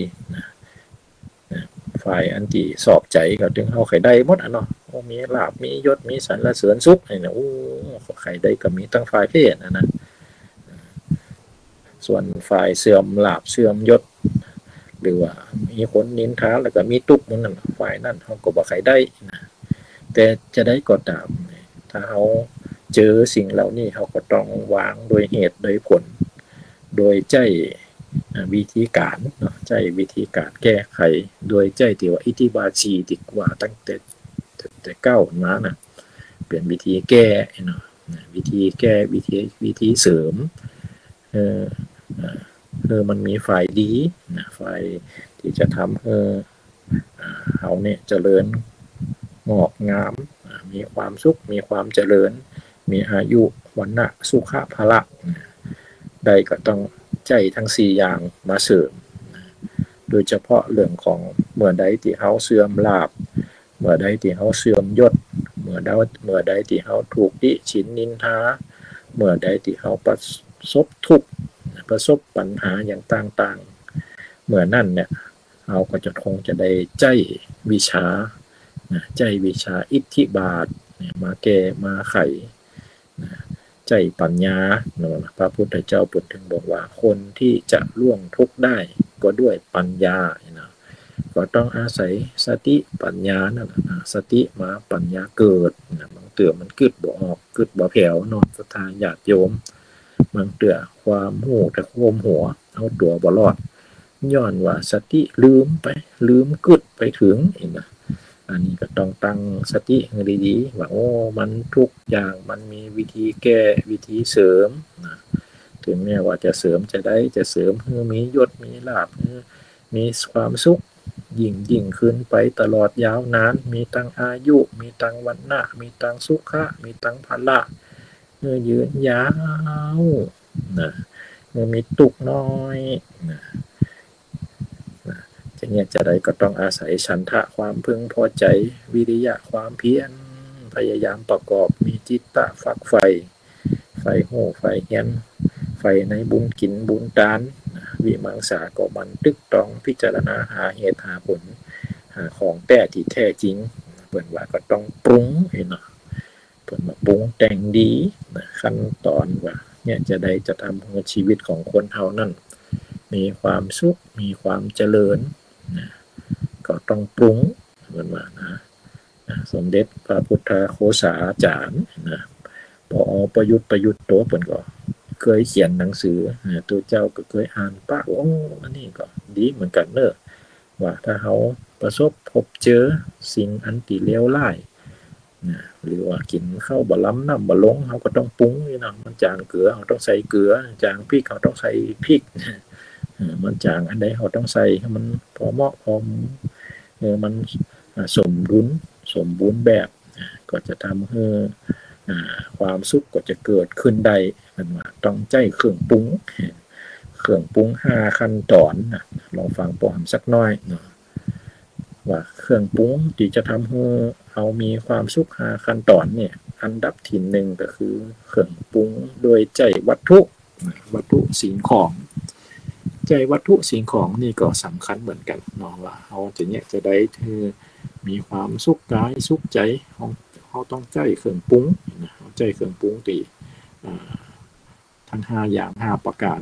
ฝ่ายอันที่สอบใจก็ถึงเอาไข่ได้หมดอ่ะเนาะมีลาภมียศมีสรรเสริญสุขเนี่ยโอ้ไข่ได้ก็มีตั้งฝ่ายเพศนะนะส่วนฝ่ายเสื่อมลาภเสื่อมยศหรือว่ามีคนนินทาแล้วก็มีทุกข์นั่นฝ่ายนั่นเขาก็บ่ใครได้นะแต่จะได้ก็ตามถ้าเขาเจอสิ่งเหล่านี้เขาก็ต้องวางโดยเหตุโดยผลโดยใจวิธีการเนาะใจวิธีการแก้ไขโดยใจที่ว่าอิทธิบาชีดีกว่าตั้งแต่แต่เก้ามานะเปลี่ยนวิธีแก้เนาะวิธีแก้วิธีวิธีเสริมเออเออมันมีฝ่ายดีนะฝ่ายที่จะทำเออเขาเนี่ยเจริญงอกงามมีความสุขมีความเจริญมีอายุวันนะสุขะพละใดก็ต้องใจทั้งสี่อย่างมาเสริมโดยเฉพาะเรื่องของเมื่อใดที่เขาเสื่อมลาภเมื่อใดที่เขาเสื่อมยศเมื่อใดเมื่อใดที่เขาถูกดิฉินนินทาเมื่อใดที่เขาประสบทุกข์ประสบปัญหาอย่างต่างๆเมื่อนั่นเนี่ยเราก็จะคงจะได้ใจวิชาใจวิชาอิทธิบาทมาแก้มาไขใจปัญญาเนาะพระพุทธเจ้าพูดถึงบอกว่าคนที่จะล่วงทุกข์ได้ก็ด้วยปัญญาเนาะก็ต้องอาศัยสติปัญญานั่นนะสติมาปัญญาเกิดนะบางเตือมันกึดบ่ออกกึดบ่แผ่วเนาะศรัทธาญาติโยมบางเตือความหูแต่ควมหัวเอาตัวบ่รอดย้อนว่าสติลืมไปลืมกึดไปถึงเองนะอันนี้ก็ต้องตั้งสติให้ดีๆว่าโอ้มันทุกอย่างมันมีวิธีแก้วิธีเสริมนะถึงแม้ว่าจะเสริมจะได้จะเสริมให้มียศมีลาภมีความสุขยิ่งยิ่งขึ้นไปตลอดยาวนานมีตั้งอายุมีตั้งวันนะมีตั้งสุขะมีตั้งพละเมื่อยืนยาวนะเมื่อมีตุกน้อยนะจะเนี่ยจะได้ก็ต้องอาศัยฉันทะความพึงพอใจวิริยะความเพียรพยายามประกอบมีจิตตะฝักใฝ่ใฝ่โหใฝ่เฮียนใฝ่ในบุญกินบุญทานวิมังสาก็มันตึกต้องพิจารณาหาเหตุหาผลหาของแท้ที่แท้จริงเปิ่นว่าก็ต้องปรุงให้เนาะเปิ่นมาปรุงแต่งดีนะขั้นตอนว่าเนี่ยจะได้จะทำให้ชีวิตของคนเฮานั้นมีความสุขมีความเจริญนะก็ต้องปรุงเหมือนว่านะสมเด็จพระพุทธโฆษาจารย์นะพอประยุทธ์ประยุทธ์โตเปิ่นก็เคยเขียนหนังสือนะตัวเจ้าก็เคยอ่านป้าโอ้อันนี้ก็ดีเหมือนกันเนอะว่าถ้าเขาประสบพบเจอสิ่งอันที่เลวร้ายนะหรือว่ากินข้าวบะล้ำน้ำบะลงเขาก็ต้องปรุงนี่นะมันจางเกลือเขาต้องใส่เกลือจางพริกเขาต้องใส่พริกมันจางอันใดเขาต้องใส่ให้มันพอเหมาะพอเออมันสมดุลสมบูรณ์แบบก็จะทำให้ความสุขก็จะเกิดขึ้นได้มันว่าต้องใจเครื่องปรุงเครื่องปรุงห้าขั้นตอนนะลองฟังปอมสักน้อยเนาะว่าเครื่องปรุงที่จะทำให้เรามีความสุขห้าขั้นตอนเนี่ยอันดับที่หนึ่งก็คือเครื่องปรุงโดยใจวัตถุวัตถุสิ่งของใจวัตถุสิ่งของนี่ก็สำคัญเหมือนกันเนาะว่าเราจะเนี่ยจะได้คือมีความสุขกายสุขใจของเขาต้องใจเครื่องปรุงนะใจเครื่องปรุงตีทั้งห้าอย่างห้าประการ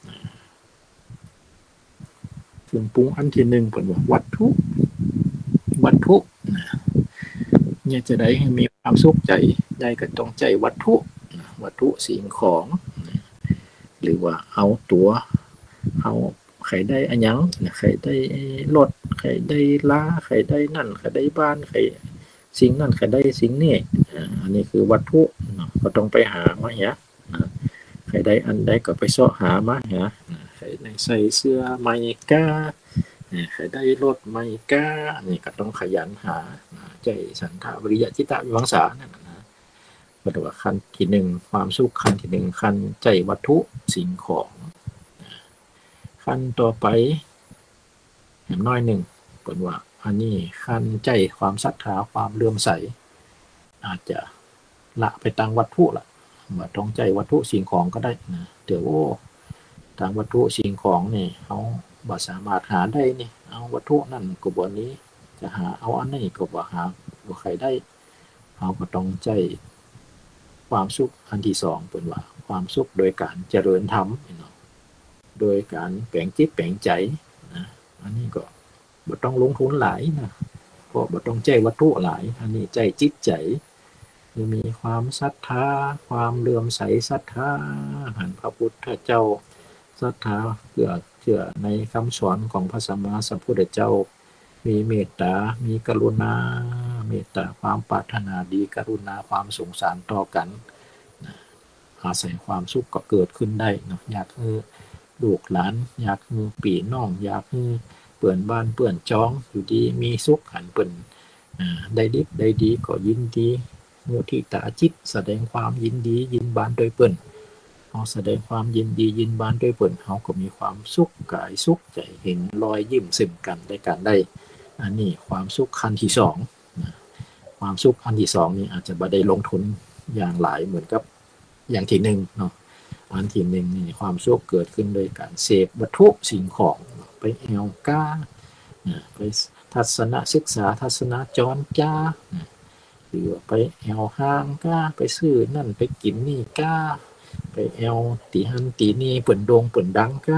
เครื่องปรุงอันที่หนึ่งเป็นว่าวัตถุวัตถุเนี่ยจะได้ให้มีความสุขใจได้ก็ต้องใจวัตถุวัตถุสิ่งของหรือว่าเอาตัวเอาใครได้อันยังใครได้รถใครได้ล้าใครได้นั่นใครได้บ้านใครสิ่งนั่นใครได้สิ่งนี้อันนี้คือวัตถุก็ต้องไปหามาเหี้ยใครได้อันใดก็ไปเสาะหามาเหี้ยใครได้ใส่เสื้อไมก้าใครได้รถไมก้านี่ก็ต้องขยันหาใจฉันทะวิริยะจิตตะวิมังสานั่นนะก็ถือว่าขั้นที่หนึ่งความสุขขั้นที่หนึ่งขั้นใจวัตถุสิ่งของขั้นต่อไปอย่างน้อยหนึ่งเป็นว่าอันนี้ขั้นใจความศรัทธาความเลื่อมใสอาจจะละไปทางวัตถุละมาต้องใจวัตถุสิ่งของก็ได้นะเดี๋ยวทางวัตถุสิ่งของนี่เขาบ่สามารถหาได้นี่เอาวัตถุนั่นก็บ่นี้จะหาเอาอันนี้ก็บ่หาบ่ใครได้เขาก็ต้องใจความสุขอันที่สองเป็นว่าความสุขโดยการเจริญธรรมโดยการแปลงจิตแปลงใจนะอันนี้ก็บ่ต้องลงทุนหลายนะเพราะบ่ต้องใจวัตถุหลายอันนี้ใจจิตใจมีความศรัทธาความเลื่อมใสศรัทธาหันพระพุทธเจ้าศรัทธาเพื่อเชื่อในคำสอนของพระสัมมาสัมพุทธเจ้ามีเมตตามีกรุณาเมตตาความปรารถนาดีกรุณาความสงสารต่อกันอาศัยความสุขก็เกิดขึ้นได้เนาะอยากให้ลูกหลานอยากให้พี่น้องอยากให้เปื่อนบ้านเปื่อนจ้องอยู่ดีมีสุขหันเปิ่นได้ดีได้ดีก็ยินดีมุทิตาจิตแสดงความยินดียินบานโดยเปิ่นเอาแสดงความยินดียินบานโดยเปิ่นเขาก็มีความสุขกายสุขใจเห็นรอยยิ้มซึ่งกันได้กันได้อันนี้ความสุขขั้นที่สองความสุขขั้นที่สองนี่อาจจะบ่ได้ลงทุนอย่างหลายเหมือนกับอย่างที่หนึ่งเนาะอันที่หนึ่งนี่ความสุขเกิดขึ้นโดยการเสพวัตถุสิ่งของไปแอลก้าไปทัศนศึกษาทัศนจรจ้าหหรือไปแอวห้างก้าไปซื้อนั่นไปกินนี่ก้าไปแอวตีหันตีนี่เปิ่นโดงเปิ่นดังก้า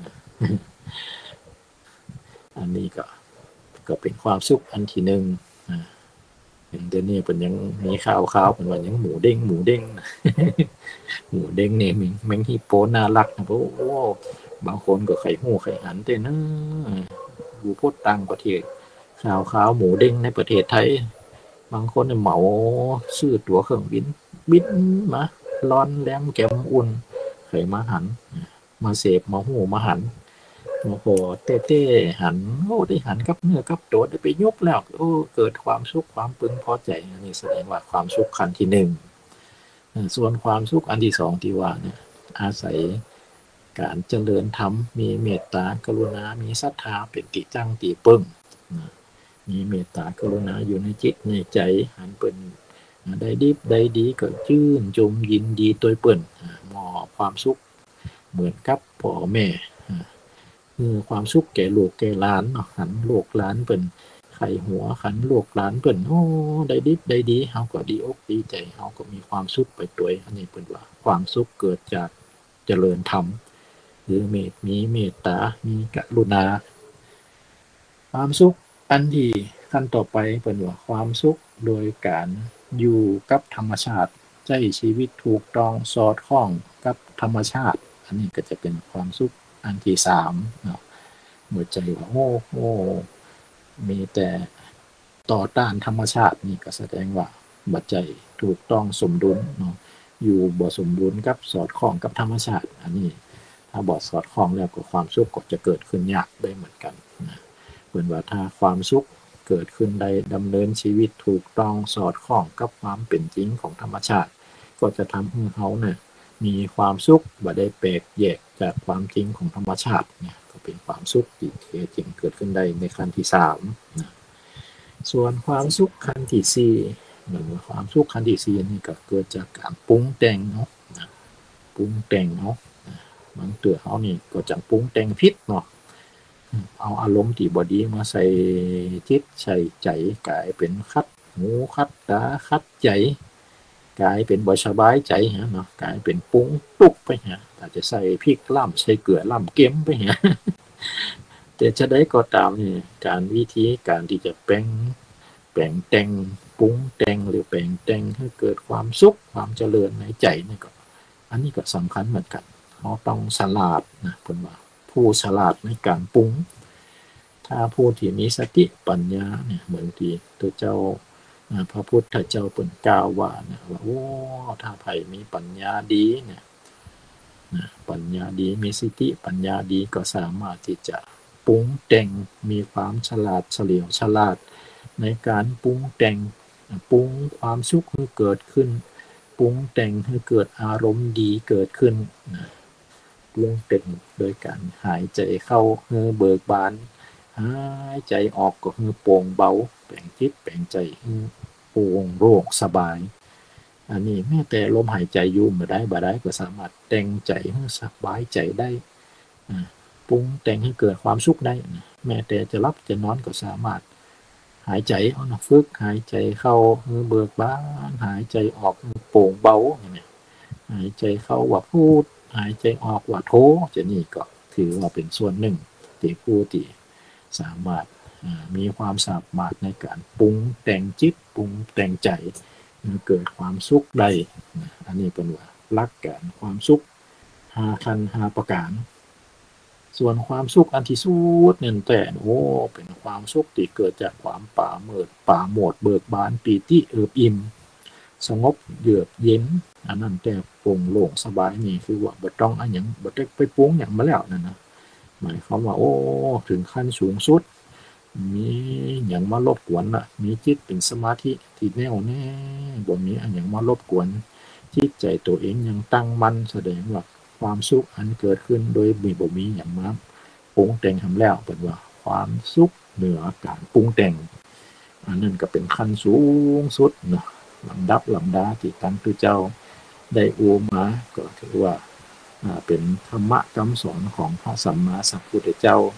อันนี้ก็ก็เป็นความสุขอันที่หนึ่งเดี๋ยวนี้เป็นยังมีข่าวข่าวเป็นว่ายังหมูเด้งหมูเด้งหมูเด้งเนี่ยมันแมงฮีโปน่ารักนะเพราะโอ้บางคนก็ไข่หูไข่หันเต้นนะอยู่พูดต่างประเทศข่าวข่าวหมูเด้งในประเทศไทยบางคนเนี่ยเหมาซื้อตั๋วเครื่องบินบินมาร้อนแรมแก้มอุ่นไข่มาหันมาเสพมาหูมาหันโอ้โหเต้เต้หันโอ้ได้หันกับเนื้อกับตัวได้ไปยกแล้วโอ้เกิดความสุขความปึงพอใจอันนี้แสดงว่าความสุขขั้นที่หนึ่งส่วนความสุขอันที่สองที่ว่าเนี่ยอาศัยการเจริญธรรมมีเมตตากรุณามีศรัทธาเป็นติจังติปึ้งมีเมตตากรุณาอยู่ในจิตในใจหันเป็นได้ดีได้ดีก็ชื่นชมยินดีตัวเปิ่นมอความสุขเหมือนกับพ่อแม่คือความสุขแก่ลูกแก่หลานเนาะหันลูกหลานเปิ่นไข่หัวขันลูกหลานเปิ่นโอ้ได้ดีได้ดีเฮาก็ดีอกดีใจเฮาก็มีความสุขไปด้วยอันนี้เปิ่นว่าความสุขเกิดจากเจริญธรรมหรือเมตมีเมตตามีกรุณาความสุขอันที่ขั้นต่อไปเปิ่นว่าความสุขโดยการอยู่กับธรรมชาติใช้ชีวิตถูกต้องสอดคล้องกับธรรมชาติอันนี้ก็จะเป็นความสุขอันที่สามเนาะเมื่อใจว่าโอ้โอ้มีแต่ต่อต้านธรรมชาตินี่ก็แสดงว่าบัดใจถูกต้องสมดุลเนาะอยู่บ่สมดุลกับสอดคล้องกับธรรมชาติอันนี้ถ้าบ่สอดคล้องแล้วก็ความสุขก็จะเกิดขึ้นยากได้เหมือนกันนะเหมือนว่าถ้าความสุขเกิดขึ้นได้ดำเนินชีวิตถูกต้องสอดคล้องกับความเป็นจริงของธรรมชาติก็จะทำให้เขาเนี่ยมีความสุขบ่ได้แปลกแยกจากความจริงของธรรมชาติเนี่ยก็เป็นความสุขที่แท้จริงเกิดขึ้นได้ในขั้นที่สามนะส่วนความสุขขั้นที่สี่เหมือนความสุขขั้นที่สี่นี่ก็เกิดจากการปรุงแต่งเนาะปรุงแต่งเนาะบางตัวเขานี่ก็จะปรุงแต่งผิดเนาะเอาอารมณ์ที่บ่ดีมาใส่จิตใส่ใจกลายเป็นคัดหูคัดตาคัดใจกลายเป็นบ่สบายใจฮะเนาะกลายเป็นปุ้งตุกไปฮะอาจจะใส่พริกล่ำใส่เกลือล่ำเค็มไปฮะแต่จะได้ก็ตามนี่การวิธีการที่จะแปลงแปลงแต่งปรุงแต่งหรือแปลงแต่งให้เกิดความสุขความเจริญในใจนี่ก็อันนี้ก็สำคัญเหมือนกันเราต้องฉลาดนะเพิ่นว่าผู้ฉลาดในการปรุงถ้าผู้ที่มีสติปัญญาเนี่ยเหมือนที่ตัวเจ้าพระพุทธเจ้าเปิ่นกล่าวว่านะว่าโอ้ถ้าไผมีปัญญาดีเนี่ยนะปัญญาดีมีสติปัญญาดีก็สามารถที่จะปรุงแต่งมีความฉลาดเฉลียวฉลาดในการปรุงแต่งปรุงความสุขให้เกิดขึ้นปรุงแต่งให้เกิดอารมณ์ดีเกิดขึ้นนะปรุงแต่งโดยการหายใจเข้าให้เบิกบานหายใจออกก็คือโปร่งเบาแปลงจิตแปลงใจให้โปร่งโล่งสบายอันนี้แม้แต่ลมหายใจอยู่บ่ได้บ่ได้ก็สามารถแต่งใจให้สบายใจได้ปรุงแต่งให้เกิดความสุขได้แม้แต่จะหลับจะนอนก็สามารถหายใจเอานะฝึกหายใจเข้าให้เบิกบานหายใจออกโปร่งเบาอย่างนี้หายใจเข้าว่าพูดหายใจออกว่าโธจะนี่ก็ถือว่าเป็นส่วนหนึ่งที่ผู้ที่สามารถมีความสามารถในการปรุงแต่งจิตปรุงแต่งใจเกิดความสุขได้อันนี้เป็นว่าหลักการความสุขห้าขั้นห้าประการส่วนความสุขอันที่สุดเนี่ยแต่โอ้เป็นความสุขที่เกิดจากความป่าเมิดป่าโหมดเบิกบานปีติเอิบอิ่มสงบเยือกเย็นอันนั้นแต่โปร่งโล่งสบายนี่คือว่าบ่ต้องอันหยังบ่ได้ไปปรุงหยังมาแล้วนั่นนะหมายความว่าโอ้ถึงขั้นสูงสุดมีหยังมารบกวนน่ะมีจิตเป็นสมาธิที่แน่วแน่บ่มีอันหยังมารบกวนจิตใจตัวเองยังตั้งมั่นแสดงว่าความสุขอันเกิดขึ้นโดยมีบ่มีหยังมาปรุงแต่งทำแล้วเป็นว่าความสุขเหนือการปรุงแต่งอันนั้นก็เป็นขั้นสูงสุดเนาะลำดับลำดาที่ท่านพระเจ้าได้อุมาก็ถือว่าเป็นธรรมะคำสอนของพระสัมมาสัมพุทธเจ้า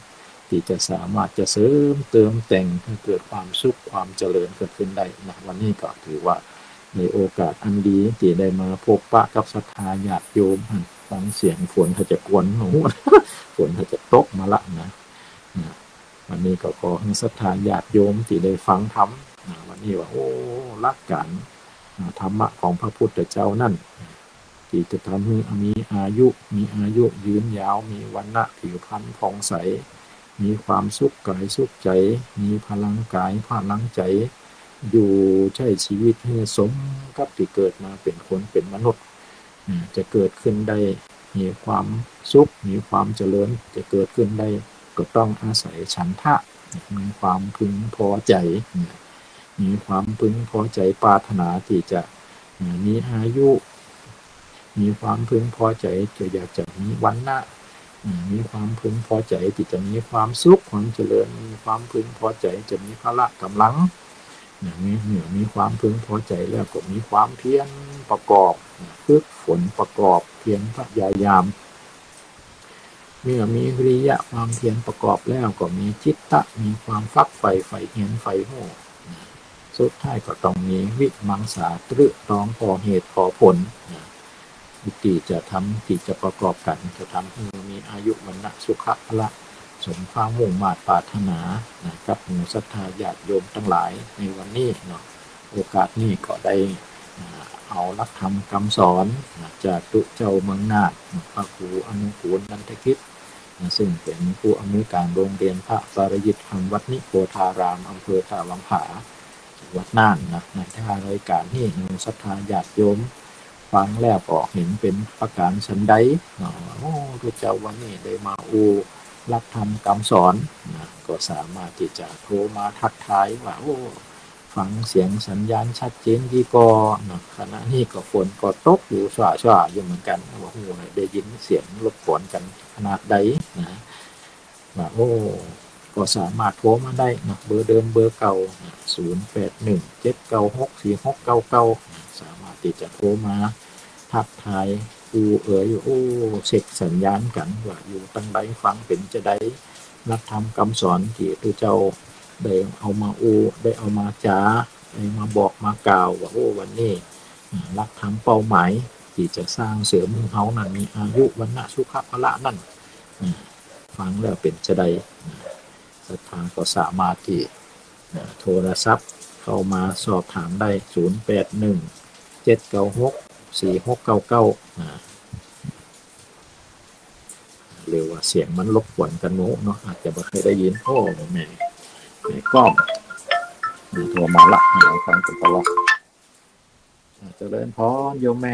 ที่จะสามารถจะเสริมเติมแต่งให้เกิดความสุขความเจริญเกิดขึ้นได้นะวันนี้ก็ถือว่าในโอกาสอันดีที่ได้มาพบปะกับศรัทธาญาติโยมฟังเสียงฝนเขาจะกวนหู ฝนเขาจะตกมาละนะนะวันนี้ก็ขอให้ศรัทธาญาติโยมที่ได้ฟังธรรมนะวันนี้ว่าโอ้รักกันธรรมะของพระพุทธเจ้านั่นที่จะทำให้มีอายุมีอายุยืนยาวมีวรรณะผิวพรรณผ่องใสมีความสุขกายสุขใจมีพลังกายพลังใจอยู่ใช้ชีวิตให้สมกับที่เกิดมาเป็นคนเป็นมนุษย์จะเกิดขึ้นได้มีความสุขมีความเจริญจะเกิดขึ้นได้ก็ต้องอาศัยฉันทะมีความพึงพอใจมีความพึงพอใจปรารถนาที่จะมีอายุมีความพึงพอใจจะอยากจะมีวรรณะมีความพึงพอใจที่จะมีความสุขความเจริญมีความพึงพอใจจะมีพละกำลังมีเหนือมีความพึงพอใจแล้วก็มีความเพียรประกอบฝึกฝนประกอบเพียรพยายามเมื่อมีวิริยะความเพียรประกอบแล้วก็มีจิตตะมีความฟักใฝ่ใฝ่เหียนใฝ่โหสุดท้ายก็ต้องมีวิมังสาตรึตรองพอเหตุพอผลวิธีจะทำที่จะประกอบกันจะทำให้มีอายุวรรณะสุขะพละสมความมุ่งมา่ปรารถนานะกับหมู่ศรัทธาญาติโยมทั้งหลายในวันนี้เนาะโอกาสนี้ก็ได้เอาหลักธรรมคำสอนจากตุเจ้าเมืองนาฏพระครูอนุกูลนันทกิจซึ่งเป็นผู้อำนวยการโรงเรียนพระปารยิตแห่งวัดนิโคธารามอำเภอท่าวังผาวัดน่านนะในทางรายการนี้หมู่ศรัทธาญาติโยมฟังแล้วก็เห็นเป็นประการชั้นใดโอ้พระเจ้าวันนี้ได้มาอูรับธรรมคำสอนนะก็สามารถที่จะโทรมาทักทายว่าโอ้ฟังเสียงสัญญาณชัดเจนดีกว่านะขณะนี้ก็ฝนก็ตกอยู่ช่าๆอยู่เหมือนกันว่าโอ้ได้ยินเสียงรบกวนกันขนาดใดนะว่าโอ้ก็สามารถโทรมาได้นะเบอร์เดิมเบอร์เก่าศูนย์ แปด หนึ่ง เจ็ด เก้า หก สี่ หก เก้า เก้าสามารถที่จะโทรมาทักทายอูเอ๋ยโอ้เช็คสัญญาณกันว่าอยู่ตั้งใดฟังเป็นจะได้รับธรรมคำสอนที่พระเจ้าได้เอามาอูได้เอามาจาได้มาบอกมากล่าวว่าโอ้วันนี้รับธรรมเป้าหมายที่จะสร้างเสริมให้เขานั้นมีอายุวรรณะสุขภละนั่นฟังแล้วเป็นจะได้ศรัทธาก็สามารถที่โทรศัพท์เข้ามาสอบถามได้ศูนย์ แปด หนึ่ง เจ็ด เก้า หก สี่ หก เก้า เก้าเรียกว่าเสียงมันรบกวนกันโน้เนาะอาจจะไม่เคยได้ยินโอ้แม่แม่กล้องมีโทรมาละเราฟังกันตลอดเจริญพรโยมแม่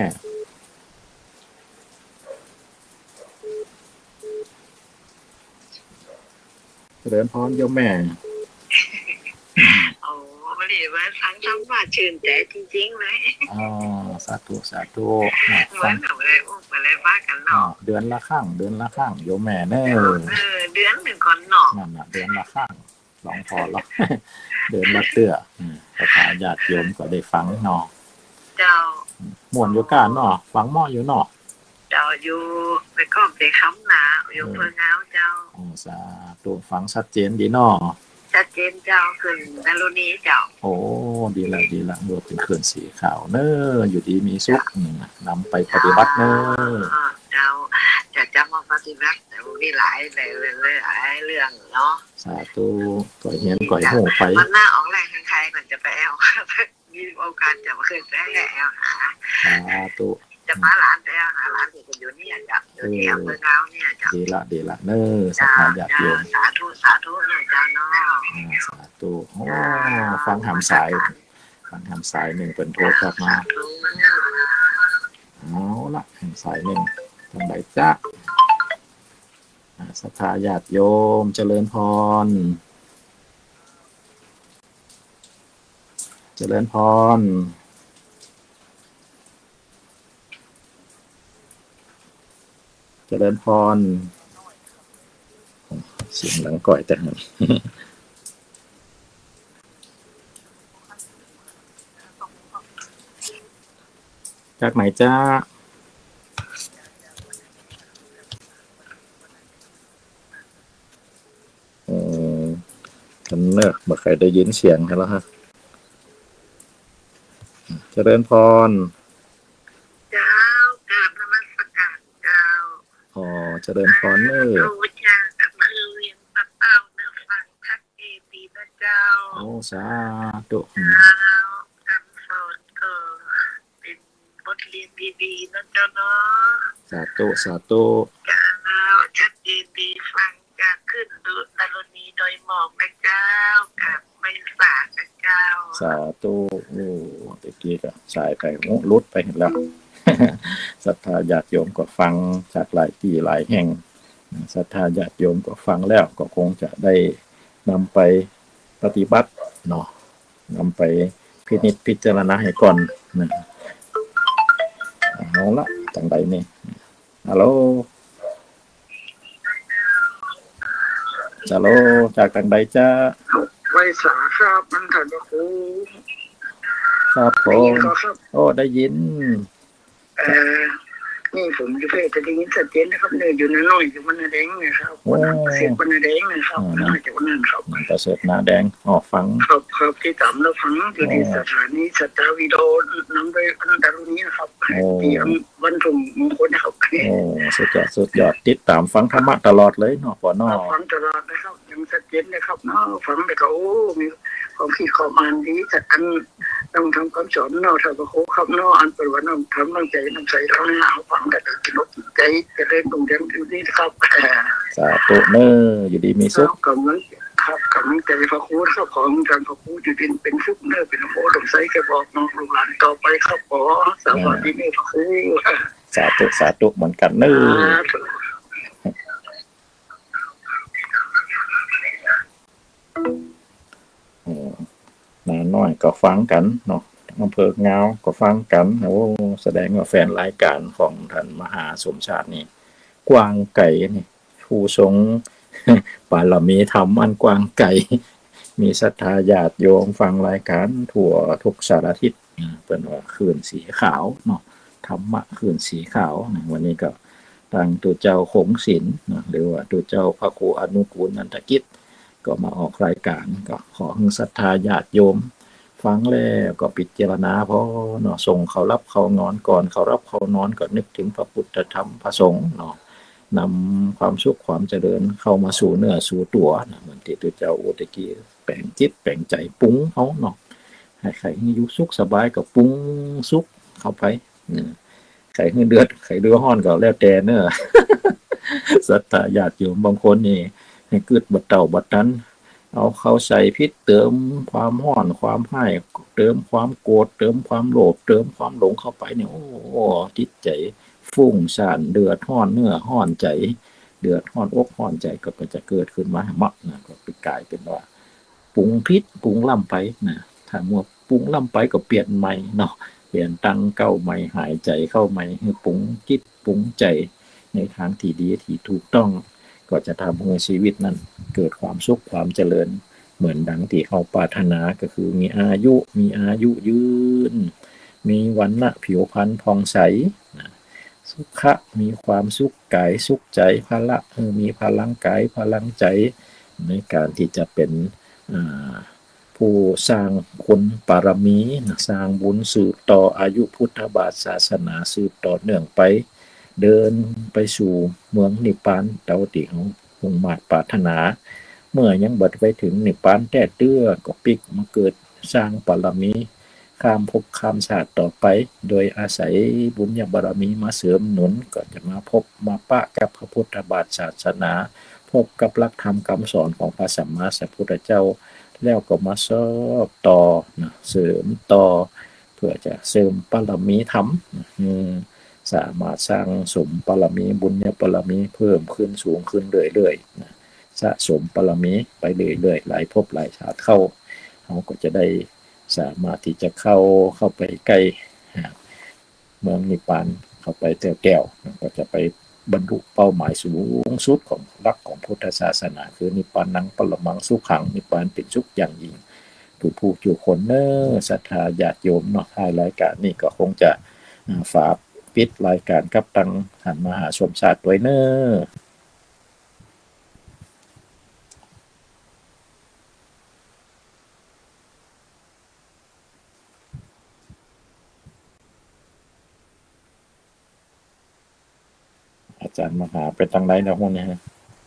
เจริญพรโยมแม่โอ้บริวารฟังธรรมะชื่นใจจริงๆเลยอ๋อสาธุสาธุเหมือนอะไรอุ้มอะไรว่ากันเนาะเดือนละครั้งเดือนละครั้งโยมแม่เนอะเออเดือนหนึ่งก่อนเนาะนั่นน่ะเดือนละครั้งสองพอแล้วเดือนละเตื้อศรัทธาญาติโยมก็ได้ฟังเนาะเจ้าม่วนอยู่กันเนาะฟังหม้ออยู่เนาะเจ้าอยู่ไปก็ไปค้ำหนาอยู่เพิ่งเงาเจ้าอ๋อสาธุฟังชัดเจนดีเนาะชัดเจนเจ้าขึ้นนรุณีเจ้าโอ้ดีละดีละดูเป็นเคลื่อนสีขาวเนอะอยู่ดีมีสุขนำไปปฏิบัติเนอะเจ้าจะจำมาปฏิบัติแต่มีหลายหลายเรื่องหลายเรื่องเนาะสาธุก่อยเห็นก่อยหูไปมันหน้าออกแรงใครๆก่อนจะไปแอลมีโอกาสจะมาขึ้นไปแอลหาสาธุจะมาหลานไปแอลหาหลานที่อยู่นี่จ้ะอยู่ที่อำเภอเงาเนี่ยจ้ะดีละดีละเนอะสาธุญาติโยมสาธุสาธุเนี่ยจ้าเนาะสาธุโอ้ฟังหำสายฟังหำสายหนึ่งเป็นโทรกลับมาเอาละหำสายหนึ่งทำไมจ๊ะศรัทธาญาติโยมเจริญพรเจริญพรเจริญพรเสียงหลังก่อยแต่จากไหนจ้าโอ้อเมื่อใครได้ยินเสียงกันแล้วฮะเจริญพรเจ้ากราบนมัสการเจ้าอ๋อเจริญพรเนอรู้จักคือเวียนปะเป้าเนื้อฟังชัดเจนดีนะเจ้าโอ้สาธุเจ้าคำสอนก็เป็นบทเรียนดีๆนะเจ้าเนาะสาธุสาธุเจ้าชัดเจนดีฟังจากขึ้นดูดารณีโดยหมอกนะเจ้ากับไม่ฝากนะเจ้าสาธุโอ้ตะกี้ก็สายไปโอ้ลุดไปเห็นแล้วศรัทธาญาติโยมก็ฟังจากหลายที่หลายแห่งศรัทธาญาติโยมก็ฟังแล้วก็คงจะได้นำไปปฏิบัติเนาะนำไปพินิจพิจารณาให้ก่อนนะเอาละจังใดนี่ฮัลโหลฮัลโหลจากจังใดจ้าไว้สาครับมันถัดมาคูครับผมโอ้ได้ยินเอ่อนี่ผมจะเพื่อจะได้ยินชัดเจนนะครับเนี่ยอยู่น้อยอยู่มันแดงนะครับเสียงมันแดงนะครับน่าจะวันนั้นครับประเสริฐนาแดงออกฟังครับครับที่ตามแล้วฟังอยู่ที่สถานีสัตตาวิโดนำโดยอันดารุนี้นะครับที่วันถุงมงคลนะครับโอ้สุดยอดสุดยอดติดตามฟังธรรมะตลอดเลยเนาะปอนอฟังตลอดนะครับยังชัดเจนนะครับเนาะฟังแต่ก็โอ้มีความคิดความอ่านดีจัดอันต้องทำความสอนเนาะถ้าก็โค้ครับเนาะอันเป็นว่าน้ำทำน้ำใจน้ำใสเราเนี่ยเอาฟังกันจะลดใจจะเล่นตรงเดียวที่ครับสาธุเนออยู่ดีมีสุขกำลังครับกำลังใจพระครูครับของอาจารย์พระครูอยู่เป็นเป็นสุขเนอเป็นโมดมใสแกบอกน้องลูกหลานต่อไปครับขอสวัสดีเนอพระครูสาธุสาธุเหมือนกันเนอนาน้อยก็ฟังกันเนาะอำเภอเงาก็ฟังกันโอ้แสดงว่าแฟนรายการของท่านมหาสมชาตินี่กว้างไกลนี่ผู้ทรงบารมีธรรมอันกว้างไกลมีศรัทธาญาติโยมฟังรายการทั่วทุกสารทิศเป็นว่าคืนสีขาวเนาะธรรมะคืนสีขาววันนี้ก็ทางตัวเจ้าคงศิลป์หรือว่าตัวเจ้าพระครูอนุกูลนันทกิจก็มาออกรายการก็ขอให้ศรัทธาญาติโยมฟังแล้วก็พิจารณาเพราะเนาะส่งเขารับเขานอนก่อนเขารับเขานอนก็นึกถึงพระพุทธธรรมพระสงฆ์เนาะนำความสุขความเจริญเข้ามาสู่เนื้อสู่ตัวนะเหมือนที่ตัวเจ้าโอตะกี้แปลงจิตแปลงใจปุ้งเขาเนาะให้ใครอยู่สุขสบายก็ปุ้งสุขเข้าไปใครเดือดใครเดือดห้อนก็แล้วแต่เนอะศรัทธาญาติโยมบางคนนี่ให้เกิดบัดเต่าบัดนั้นเอาเขาใส่พิษเติมความห้อนความให้เติมความโกรธเติมความโลภเติมความหลงเข้าไปเนี่ยโอ้จิตใจฟุ้งซ่านเดือดห้อนเนื้อห้อนใจเดือดห้อนอกห้อนใจก็จะเกิดขึ้นมามักนะก็เป็นกลายเป็นว่าปรุงพิษปรุงล่ำไปนะถ้ามัวปรุงล่ำไปก็เปลี่ยนใหม่เนาะเปลี่ยนตั้งเก้าใหม่หายใจเข้าใหม่ให้ปรุงจิตปรุงใจในทางที่ดีที่ถูกต้องก็จะทำให้ชีวิตนั้นเกิดความสุขความเจริญเหมือนดังที่เขาปรารถนาก็คือมีอายุมีอายุยืนมีวรรณะผิวพรรณผ่องใสนะสุขะมีความสุขกายสุขใจพละมีพลังกายพลังใจในการที่จะเป็นผู้สร้างคุณปารมีสร้างบุญสืบต่ออายุพุทธบาทศาสนาสืบต่อเนื่องไปเดินไปสู่เมืองนิพพานเตาติของมุ่งมาตรปรารถนาเมื่อยังบัดไปถึงนิพพานแต่เตื้อก็ปิกมาเกิดสร้างปารมีข้ามภพข้ามชาติต่อไปโดยอาศัยบุญญาบารมีมาเสริมหนุนก็จะมาพบมาปะกับพระพุทธบาทศาสนาพบกับหลักธรรมคำสอนของพระสัมมาสัมพุทธเจ้าแล้วก็มาสอบต่อนะเสริมต่อเพื่อจะเสริมบารมีธรรมสามารถสร้างสมบารมีบุญญาบารมีเพิ่มขึ้นสูงขึ้นเรื่อยๆนะสะสมบารมีไปเรื่อยๆหลายภพหลายชาติเข้าเขาก็จะได้สามารถที่จะเข้าเข้าไปใกล้เมืองนิพพานเข้าไปแก้วแก้วก็จะไปบรรลุเป้าหมายสูงสุดของหลักของพุทธศาสนาคือนิพพานังปรมังสุขังนิพพานเป็นสุขอย่างยิ่งผู้ผู้จุคนเนอศรัทธาญาติโยมเนาะท้ายรายการนี้ก็คงจะฝากปิดรายการกับตังหันมหาสมชาติไว้เนอจารย์มหาไปทางไหนนะพวกนี้ฮะ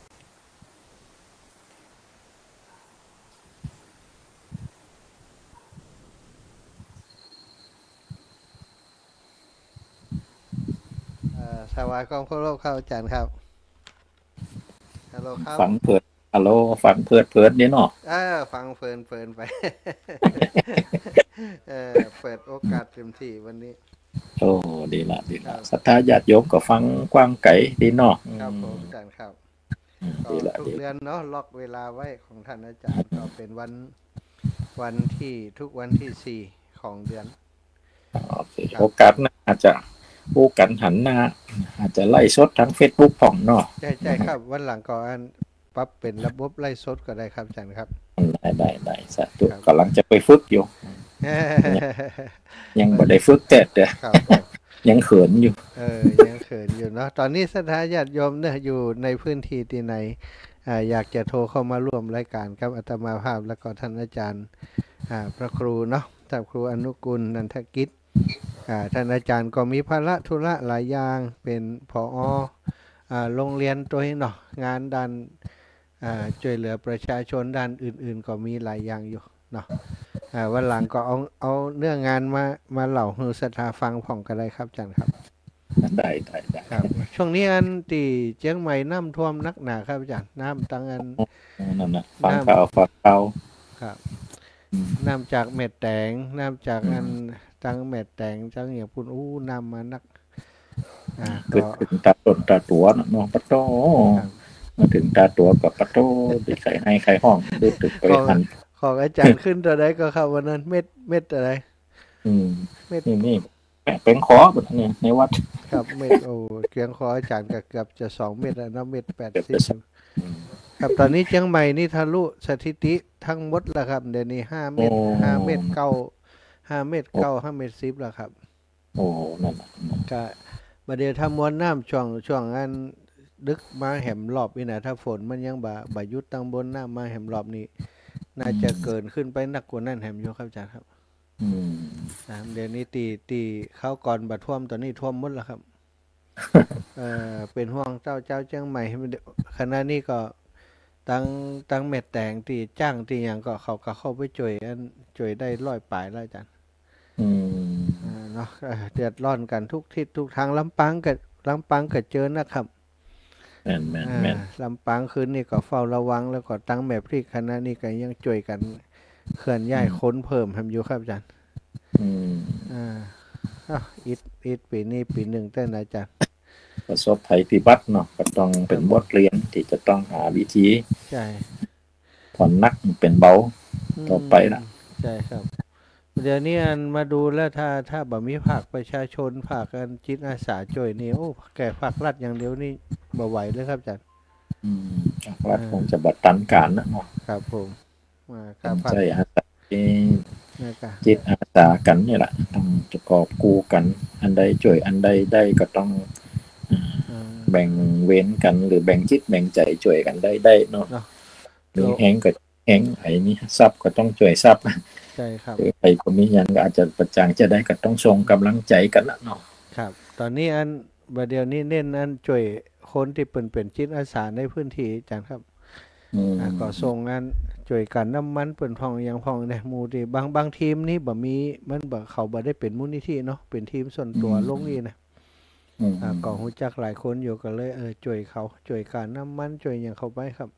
สวัสดีครับคุณโลกครับอาจารย์ครับฮัลโหลครับฟังเพิดฮัลโหลฟังเพิดเพิดนี่เนาะเออฟังเพลินเพลินไปเออเปิดโอกาสเต็มที่วันนี้โอ้ดีละดีละศรัทธาญาติโยมก็ฟังกว้างไกลดีเนาะครับผมอาจารย์ครับดีละทุกเดือนเนาะล็อกเวลาไว้ของท่านอาจารย์ก็เป็นวันวันที่ทุกวันที่สี่ของเดือนโอเคโอกาสหน้าอาจจะพูดกันหันหน้าอาจจะไล่สดทั้ง Facebook ของเนาะใช่ใช่ครับวันหลังก็อันปรับเป็นระบบไล่สดก็ได้ครับอาจารย์ครับได้ได้ได้สาธุกำลังจะไปฝึกอยู่ยังบ่ได้ฝึกแต่แต่ยังเขินอยู่เออยังเขินอยู่เนาะตอนนี้ศรัทธาญาติโยมเนี่ยอยู่ในพื้นที่ที่ไหนอ่าอยากจะโทรเข้ามาร่วมรายการครับอาตมาภาพแล้วก็ท่านอาจารย์อ่าพระครูเนาะท่านครูอนุกูลนันทกิจอ่าท่านอาจารย์ก็มีภาระธุระหลายอย่างเป็นผออ่าโรงเรียนตัวเนาะงานด้านอ่าช่วยเหลือประชาชนด้านอื่นๆก็มีหลายอย่างอยู่เนาะอ่าวันหลังก็เอาเอาเรื่องงานมามาเล่าให้ศรัทธาฟังผ่องกันเลยครับอาจารย์ครับได้ได้ได้ครับช่วงนี้อันที่เชียงใหม่น้ำท่วมนักหนาครับอาจารย์น้ำตั้งอันนั่นน่ะฟังข่าวฟังข่าวครับน้ำจากเม็ดแตงน้ำจากอันตั้งเม็ดแตงจังอย่างปุ่นอู้น้ำมานักอ่าก็ถึงตาต้นตาตัวน้องปะโตมาถึงตาตัวกับปะโตดิใครให้ใครห้องดูตึกไปทันของอาจารย์ขึ้นตัวใดก็ครับวันนั้นเม็ดเม็ดอะไรอืมเม็ดนี่เป็นขอแบบนี้ในวัดครับเม็ดโอ้เกียงขออาจารย์กับเกือบจะสองเม็ดแล้วนะเม็ดแปดสิบครับตอนนี้เชียงใหม่นี่ทะลุสถิติทั้งหมดแล้วครับเดี๋ยวนี้ห้าเม็ดห้าเม็ดเก้าห้าเม็ดเก้าห้าเม็ดสิบแล้วครับโอ้นั่นก็ประเดี๋ยวถ้ามวลน้ำช่วงช่วงอันดึกมาแหมรอบนี่นะถ้าฝนมันยังบ่บ่ยุดตั้งบนน้ำมาแหมรอบนี้น่าจะเกินขึ้นไปนักกว่านั้นแหมอยู่ครับอาจารย์ครับอืมเดี๋ยวนี้ตีตีเข้าก่อนบัดท่วมตอนนี้ท่วมหมดแล้วครับเออเป็นห่วงเจ้าเจ้าเชียงใหม่ขณะนี้ก็ตั้งตั้งเม็ดแตงตีจ้างตีอย่างก็เขาก็เข้าไปช่วยอันช่วยได้ร้อยปลายแล้วอาจารย์อืมเนาะเดือดร้อนกันทุกทิศทุกทางลำปางกับลำปางกับเจอนะครับแม่นแม่นแม่นลำปางคืนนี่ก็เฝ้าระวังแล้วก็ตั้งแมพที่คณะนี้ก็ยังช่วยกันเคลื่อนย้ายค้นเพิ่มทำอยู่ครับอาจารย์อืมอ่าอ่ะอีกอีกปีนี้ปีหนึ่งแต่อาจารย์ประสบภัยพิบัติเนาะก็ต้องเป็นบทเรียนที่จะต้องหาวิธีใช่ผ่อนนักเป็นเบาต่อไปนะใช่ครับเดี๋ยวนี้อันมาดูแล้วถ้าถ้าบ่มีภาคประชาชนภาคกันจิตอาสาช่วยนี่โอ้แก่ภาครัฐอย่างเดียวนี่บ่ไหวเลยครับอาจารย์อืมภาครัฐคงจะบัดตันการนะเนาะครับผมมาครับใช่อาสาจิตอาสากันนี่แหละต้องจะกอบกู้กันอันใดช่วยอันใดได้ก็ต้องแบ่งเว้นกันหรือแบ่งจิตแบ่งใจช่วยกันได้ได้เนาะหรือแห้งก็แห้งไอ้นี่ทรัพย์ก็ต้องช่วยทรัพย์ใช่ครับไอ้คนนี้ยังก็อาจจะประจังจะได้ก็ต้องส่งกำลังใจกันละเนาะครับตอนนี้อันประเดี๋ยวนี้เน้นอันช่วยคนที่เป็นเป็นจิตอาสาในพื้นที่อาจารย์ครับก็ส่งงานช่วยกันน้ำมันเปิ่นพองยังพองเนี่ยมูที่บางบางทีมนี่บ่มีมันบ่เขาบ่ได้เป็นมูลนิธิเนาะเป็นทีมส่วนตัวลงนี่นะอ่าก็รู้จักหลายคนอยู่ก็เลยเออช่วยเขาช่วยการน้ำมันช่วยอย่างเขาไปครับ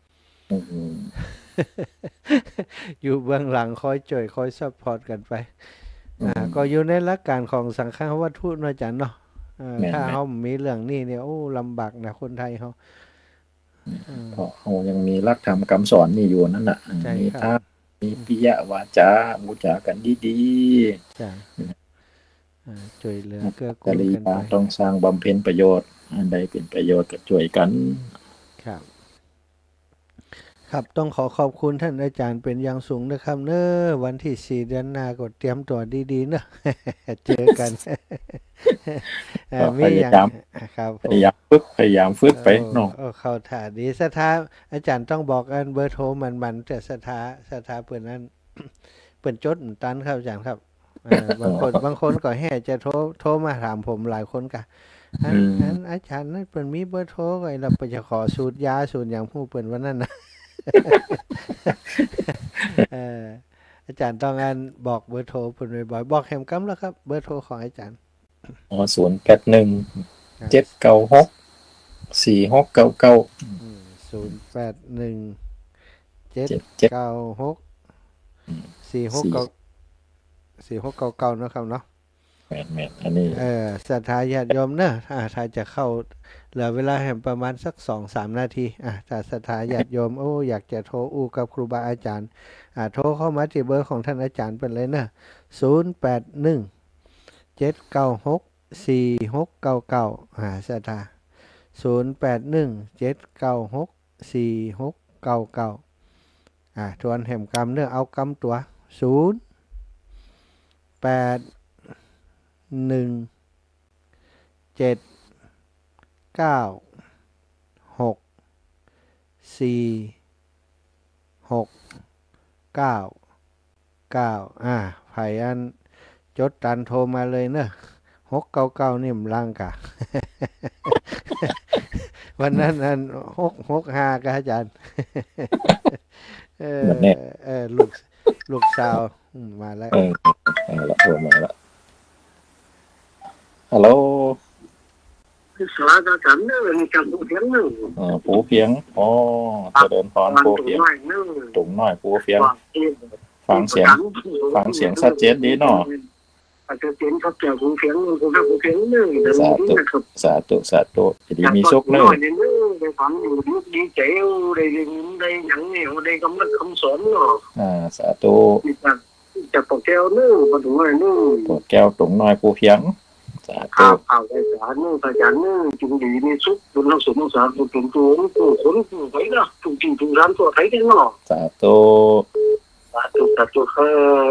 อยู่เบื้องหลังคอยช่วยคอยซัพพอร์ตกันไปอ่าก็อยู่ในหลักการของสังฆวัตถุเนาะอาจารย์เนาะถ้าเฮามีเรื่องนี้เนี่ยโอ้ลำบากนะคนไทยเฮาเพราะเขายังมีหลักธรรมคำสอนนี่อยู่นั่นน่ะมีธรรมมีปิยวาจาบูชากันดีๆจ้ะช่วยเหลือเกื้อกูลกันไปต้องสร้างบำเพ็ญประโยชน์อันใดเป็นประโยชน์ก็ช่วยกันครับครับต้องขอขอบคุณท่านอาจารย์เป็นอย่างสูงนะครับเนอะวันที่สี่เดือนหน้าก็เตรียมตัวดีๆเนอะเจอกันพยายามครับพยายามฝึกพยายามฝึกไปเนาะเข้าถ่าดีสถาอาจารย์ต้องบอกอันเบอร์โทรมันๆแต่สถาสถาเปิดนั้นเปิดจดตันครับอาจารย์ครับบางคนบางคนก็แห่จะโทรโทรมาถามผมหลายคนกะอันอันอาจารย์นั่นเปิ่นมีเบอร์โทรไว้เราไปจะขอสูตรยาสูตรอย่างผู้เปิ่นวันนั้นนะ เอออาจารย์ต้องงานบอกเบอร์โทรเปิ่นบ่อยๆบอกแฮมกัมแล้วครับเบอร์โทรของอาจารย์อ๋อศูนย์แปดหนึ่งเจ็ดเก้าหกสี่หกเก้าเก้าศูนย์แปดหนึ่งเจ็ดเก้าหกสี่หกเก้าสี่หกเก้าเก้านะครับเนาะแม่นแม่นอันนี้เออศรัทธาญาติโยมเนอะอ่าถ้าจะเข้าเหลือเวลาให้ประมาณสัก สองถึงสาม นาทีอ่ะถ้าศรัทธาญาติโยมโอ้อยากจะโทรอู้กับครูบาอาจารย์อ่าโทรเข้ามาที่เบอร์ของท่านอาจารย์เป็นเลยเนอะศูนย์แปดหนึ่ง เจ็ดเก้าหก สี่หกเก้าเก้าอ่าศรัทธาศูนย์แปดหนึ่ง เจ็ดเก้าหก สี่หกเก้าเก้าอ่าทวนแห่มกรรมเนอะเอากรรมตัวศูนย์ แปด หนึ่ง เจ็ด เก้า หก สี่ หก เก้า เก้าอ่าไผอันจดตันโทรมาเลยเนอะหกเก้าเก้านี่มล่างกะ วันนั้นอันหกหกห้ากะอาจารย์ เออเออลูกลูกสาวมาแล้วเออเอาละโทรมาแล้วฮัลโหลสวัสดีครับเนี่ยเป็นการปูเพียงนึงอ๋อปูเพียงอ๋อเจริญพรปูเพียงตุ่มน้อยปูเพียงฟังเสียงฟังเสียงชัดเจนดีเนาะอาจจะเจนเขาเกี่ยวปูเพียงปูปูเพียงนึงสาธุสาธุสาธุดีมีสุขเนอะได้ฟังดีใจได้ได้หยังนี่ได้คำนัดคำสอนเนาะอ่าสาธุจะปกแก้วนึงมาถึงอะไรนึงปกแก้วตุ่มน้อยปูเพียงสาธุเอาไปสารนึงอาจารย์นึงจึงดีมีสุขบนเราสมสารบนตัวตัวตัวคนตัวไปนะตัวจริงตัวร้านตัวไทยกันเนาะสาธุสาธุสาธุครับ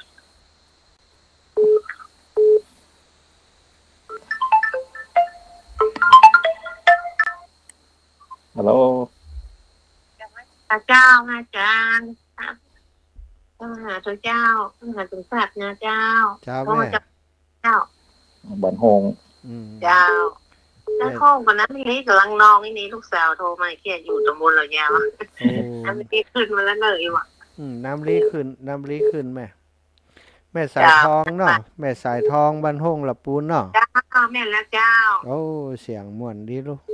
ฮัลโหลอาเจ้าอาจารย์ต้องหาตัวเจ้าต้องหาตัวสัตว์นะเจ้าเจ้าแม่เจ้าบันหงเจ้าแล้วห้องวันนั้นนี่กำลังนองนี่นี่ลูกสาวโทรมาเคียดอยู่ตำบลเรายาวน้ำลีขึ้นมาแล้วเลยว่ะน้ำลีขึ้นน้ำลีขึ้นแม่แม่สายทองเนาะแม่สายทองบันหงละปูนเนาะเจ้าแม่แล้วเจ้าโอ้เสียงม่วนดีลูก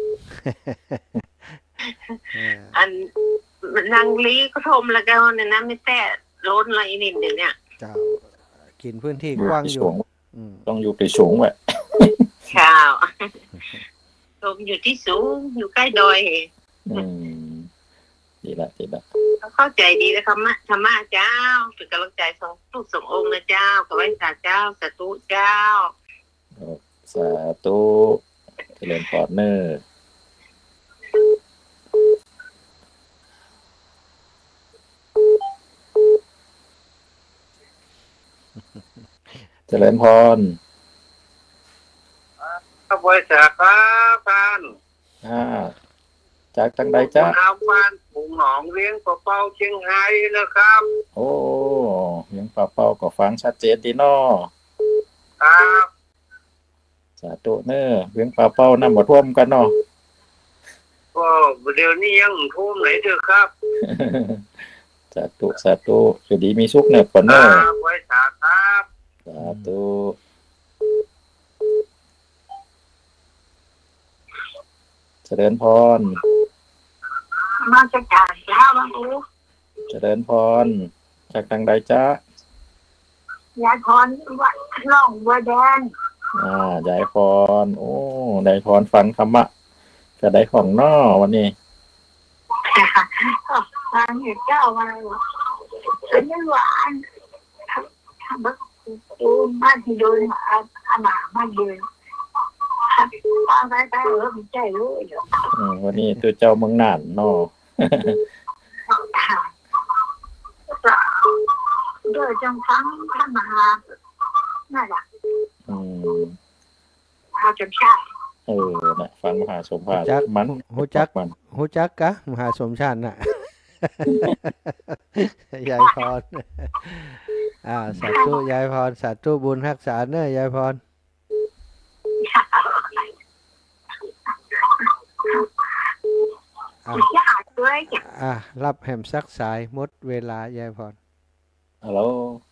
อันนางลีก็โทรมาแล้วเนี่ยนะไม่แต่ล้นอะไรนิดเดี๋ยวนี้เจ้ากินพื้นที่กว้างอยู่ต้องอยู่ไปสูงแหละข่าวตมอยู่ที่สูงอยู่ใกล้ดอยอืมดีละดีละเข้าใจดีนะธรรมะธรรมะเจ้าเป็นกำลังใจสองทุกสององค์นะเจ้ากับไว้สาเจ้าสาธุเจ้าสาธุเจริญพรเนอร์เจริญพรครับไว้สาครับท่านอ่าจากจังใดจ้าน้ำบ้านปูหนองเลี้ยงปลาเป้าเชียงไฮ้นะครับโอ้เลี้ยงปลาเป้าก็ฟังชัดเจนดีน้อครับสาธุเนอเลี้ยงปลาเป้าน้ำบ่ท่วมกันเนาะก็เดี๋ยวนี้ยังท่วมไหนเถอะครับสาธุสาธุสุดีมีสุขเนอะปนเนอไว้สาครับสาธุเจริญพรมาจากจ่าเช้าบ้างอูเจริญพรจากทางใดจ้ายายพรวัดล่องบัวแดงอ่ายายพรโอ้ยายพรฟังธรรมะจะได้ของน้อวันนี้ฟังเหตุเจ้ามาเป็นไม่หวานทำแบบดูบ้านที่โดนอาอาหมาบ้านเดินป้าไปไปเออใจรู้อยู่วันนี้ตัวเจ้าเมืองน่านเนาะเดี๋ยวจังฟังท่านมาน่ารักอืมพาจนใช่เออนะฟังมหาสมภารมันฮู้จักมันฮู้จักกะมหาสมชาติน่ะยายพรอ่าสาธุยายพรสาธุบุญรักษาเนอะยายพรอ่ะอยากด้วยจ้ะอ่ะรับแหมสักสายหมดเวลายายพรฮัลโหล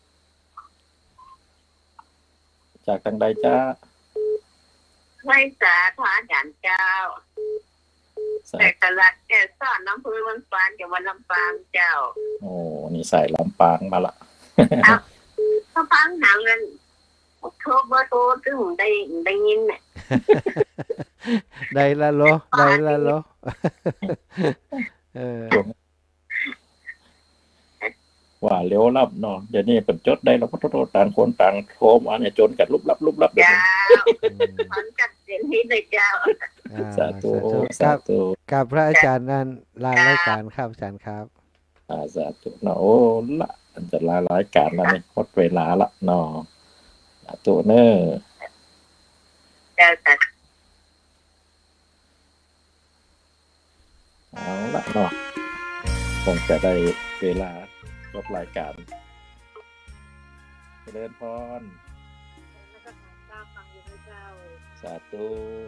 จากทางใดจ้าไม่สาธุอาจารย์เจ้าสาแต่ตลาดแก่ซ่อนน้ำพื้นวันฟานจากวันลำปางเจ้าโอ้นี่ใส่ลำปางมาละลำปางหาเงินโทรเบอร์โทรถึงได้ได้ยินเนี่ยได้ละโลได้ละโลเออว่าเร็วลับเนาะเดี๋ยวนี้เป็นจดได้แล้วก็โทษต่างคนต่างโทรมาเนี่ยจนกันลุบลับลุบลับเดี๋ยวเจ้านี้มันกัดเสียงนี้เลยเจ้าอ่าสาธุคสารับธุกับพระอาจารย์นั้นลารายการครับอาจารย์ครับอ่าสาธุเนาะโอ้ละอันจะลารายการแล้วนี่หมดเวลาละเนาะสาธุเนอะเจ้าแต่เอาละเนาะคงจะได้เวลาจบรายการเจริญพรฟังอยู่เจ้าสาธุ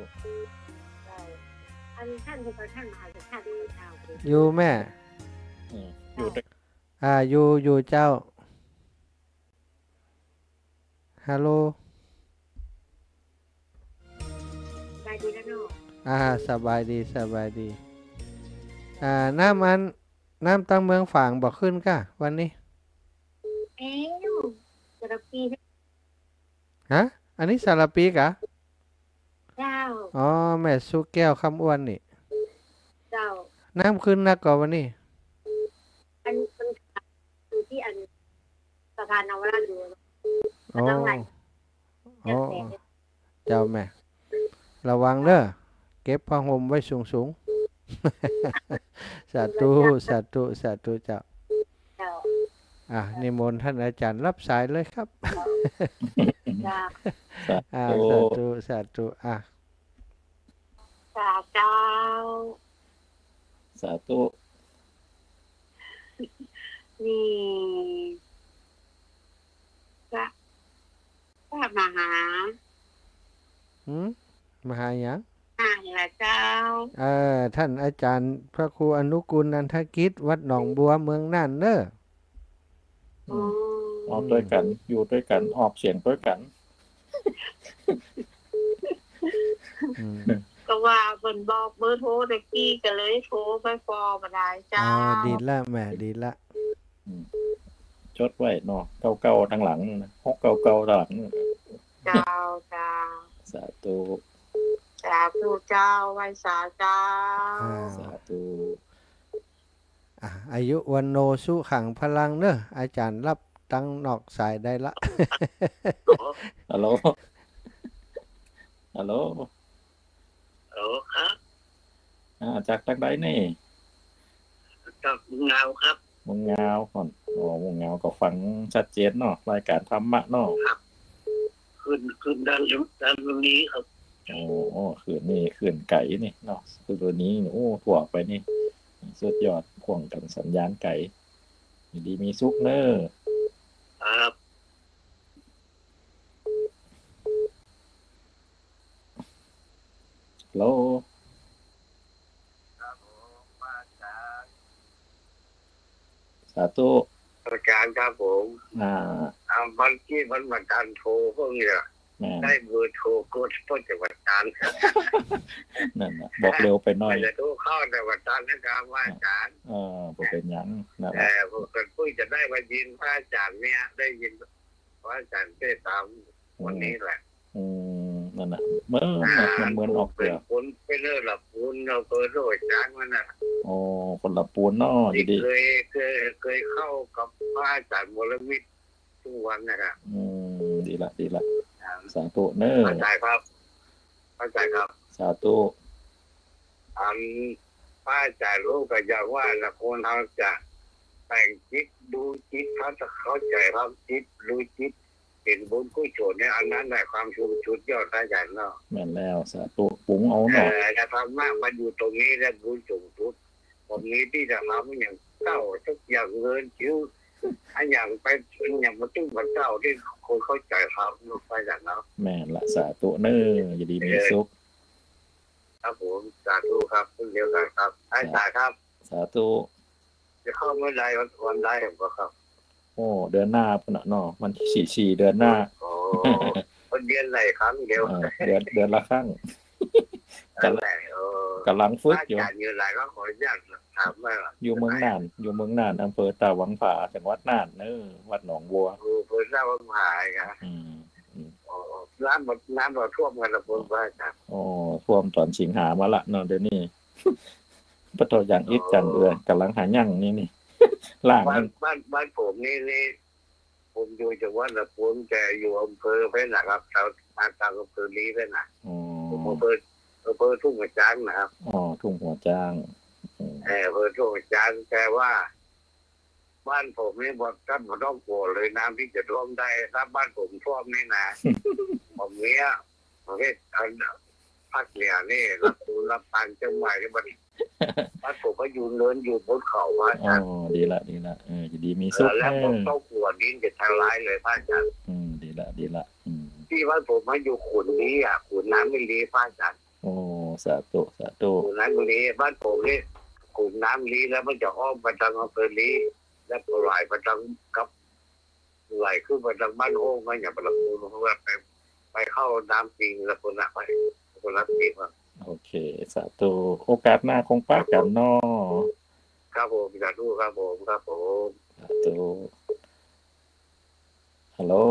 อันท่านคือท่านมหาท่านเจ้าอยู่แม่อืมอยู่ด้วยอ่าอยู่อยู่เจ้าฮัลโหลได้ดีแล้วเนาะอ่าสบายดีสบายดีอ่าน้ำมันน้ำตั้งเมืองฝางบอกขึ้นก่ะวันนี้เอ๊ะจะรับปีฮะอันนี้สารปีกะเจ้าอ๋อแม่สุแก้วคำอ้วนนี่เจ้าน้ำขึ้นนักกว่าวันนี้อันมันคือที่อันสะพานนวราดูโอ้โอ้เจ้าแม่ระวังเด้อเก็บผ้าห่มไว้สูงสูงๆ สาธุสาธุสาธุเจ้าเจ้าอ่ะนิมนต์ท่านอาจารย์รับสายเลยครับเจ้าสาอ่าธุสาธุสาธุอ่ะเจ้าสาธุนี่พระพระมหาหืมมหาหยังอ่างละเจ้าเออท่านอาจารย์พระครูอนุกูลนันทกิจวัดหนองบัวเมืองน่านเด้ออืมออกด้วยกันอยู่ด้วยกันออกเสียงด้วยกันอืมก็ว่าเพิ่นบอกเบอร์โทรตะกี้ก็เลยโทรไปฟอมาได้อ๋เจ้าอดีละแม่ดีละจดไว้เนาะเก่าๆทางหลังนะฮกเก่าๆทางหลังเจ้าเจ้าสาธุสาธุเจ้าไว้สาเจ้าอ่าสาธุอ่ะอายุวันโนสุขังพลังเด้ออาจารย์รับตั้งนอกสายได้ละฮัลโหลฮัลโหลโอ้ครับอ่าจากทางใดนี่จากเงาครับมุงงาวก่อนอ๋อมุงงาวก็ฟังชัดเจนเนาะรายการธรรมะเนาะขึ้นขึ้นด้านด้านตรงนี้ครับโอ้โอ้คืนนี่คืนไก่นี่เนาะคือตัวนี้โอ้ถั่วไปนี่สุดยอดพ่วงกันสัญญาณไก่อยู่ดีมีซุกเนอร์ครับโลครับผมอาจารย์สาธุอาจารย์ครับผมอ่าอ่าวันที่วันวันการโทรพวกนี้แม่ได้เบอร์โทรก็ต้นจากวันจันทร์นั่นน่ะบอกเร็วไปหน่อยจะโทรเข้าแต่วันจันทร์นะครับว่าอาจารย์เออบ่เป็นหยังนั่นแหแต่ละพวกคนพูดจะได้มายินพระอาจารย์เนี่ยได้ยินพระอาจารย์ได้ตามวันนี้แหละอืมนั่นน่ะเมื่อมันเหมือนออกเกเป็ลืนอคนไปเลิกหลับปูนเราเปิดโรยจางมันน่ะโอ้คนละปูนเนาะอที่ยู่ดีเคยเคยเคยเข้ากับพระอาจารย์มรมิตรทุกวันนะครับอืมดีละดีละสาธุเนอเข้าใจครับเข้าใจครับสาธุอันพระอาจารย์รู้ก็อย่างว่าละคนเราจะแต่งจิตดูจิตเขาจะเข้าใจครับจิตรู้จิตเป็นบุญกุศลเนี่ยอันนั้นแหละความชุดชุดยอดพระอาจารย์เนาะแม่นแล้วสาธุปุ้งเอาเอเนาะอจะทำมากมาอยู่ตรงนี้แล้วบุญสูงสุดผมนี้ที่จะทำอย่างเก้าทุกอย่างเงินชิวอันอย่างไปอย่างมาตุ้งมันเก้าที่คนเข้าใจครับลูกไปอย่างนั้นแม่นละสาธุเนออยู่ดีมีสุขครับผมสาธุครับเพิ่งเดียวกันครับไอ้สาครับสาธุจะเข้าเมื่อใดวันวันใดผมก็ครับโอ้เดือนหน้าพุ่นน่ะเนาะวันที่สี่สิบเดือนหน้าโอ้วันเดือนไหนครั้งเดียวเดือนเดือนละครั้งกำลังเออกำลังฝึกอยู่อาจารย์อยู่หลายก็ขออนุญาตถามว่าอยู่เมืองน่านอยู่เมืองน่านอำเภอตาหวังผาจังหวัดน่านเออวัดหนองบัวอำเภอตาหวังผาครับอืมอ๋อน้ำบ่น้ำบ่ท่วมกันละพุ่นว่าอาจารย์อ๋อท่วมตอนสิงหามาละเนาะเดี๋ยวนี้ปะโตอย่างอีกจังเอื้อกำลังหาหยังนี่นี่ล่างบ้านบ้านบ้านผมนี่นี่ผมอยู่จังหวัดละพุ่นแต่อยู่อำเภอเพชรนะครับแถวทางอำเภอลีเพชรน่ะอ๋ออำเภออำเภอทุ่งหัวช้างนะครับอ๋อทุ่งหัวช้างเอออำเภอทุ่งหัวช้างแต่ว่าบ้านผมนี่บ่ท่านบ่ต้องกลัวเลยน้ำที่จะท่วมได้ถ้าบ้านผมท่วมนี่นะผมเนี้ยประเภทอันภาคเหนือนี่รับรับทางจังหวัดนี่มันบ้านผมก็อยู่เนินอยู่บนเขาว่าอ๋อดีละดีละเออดีมีสุขแล้วผมต้องกลัวดินจะทลายเลยพระอาจารย์อืมดีละดีละอืมที่บ้านผมมาอยู่ขุนนี้อ่ะขุนน้ำไม่ลีพระอาจารย์โอ้สาธุสาธุขุนน้ำไม่ลีบ้านผมนี่ขุนน้ำลีแล้วมันจะอ้อมไปทางอำเภอลีแล้วก็ไหลไปทางกับไหลขึ้นไปทางบ้านโอ่งก็อย่างประตูเพราะว่าไปไปเข้าน้ำปิงแล้วคนละไปคนละทีว่าโอเคสาธุโอกาสหน้าคงป้ากันเนาะครับผมสาธุครับผมครับผมสาธุฮัลโหล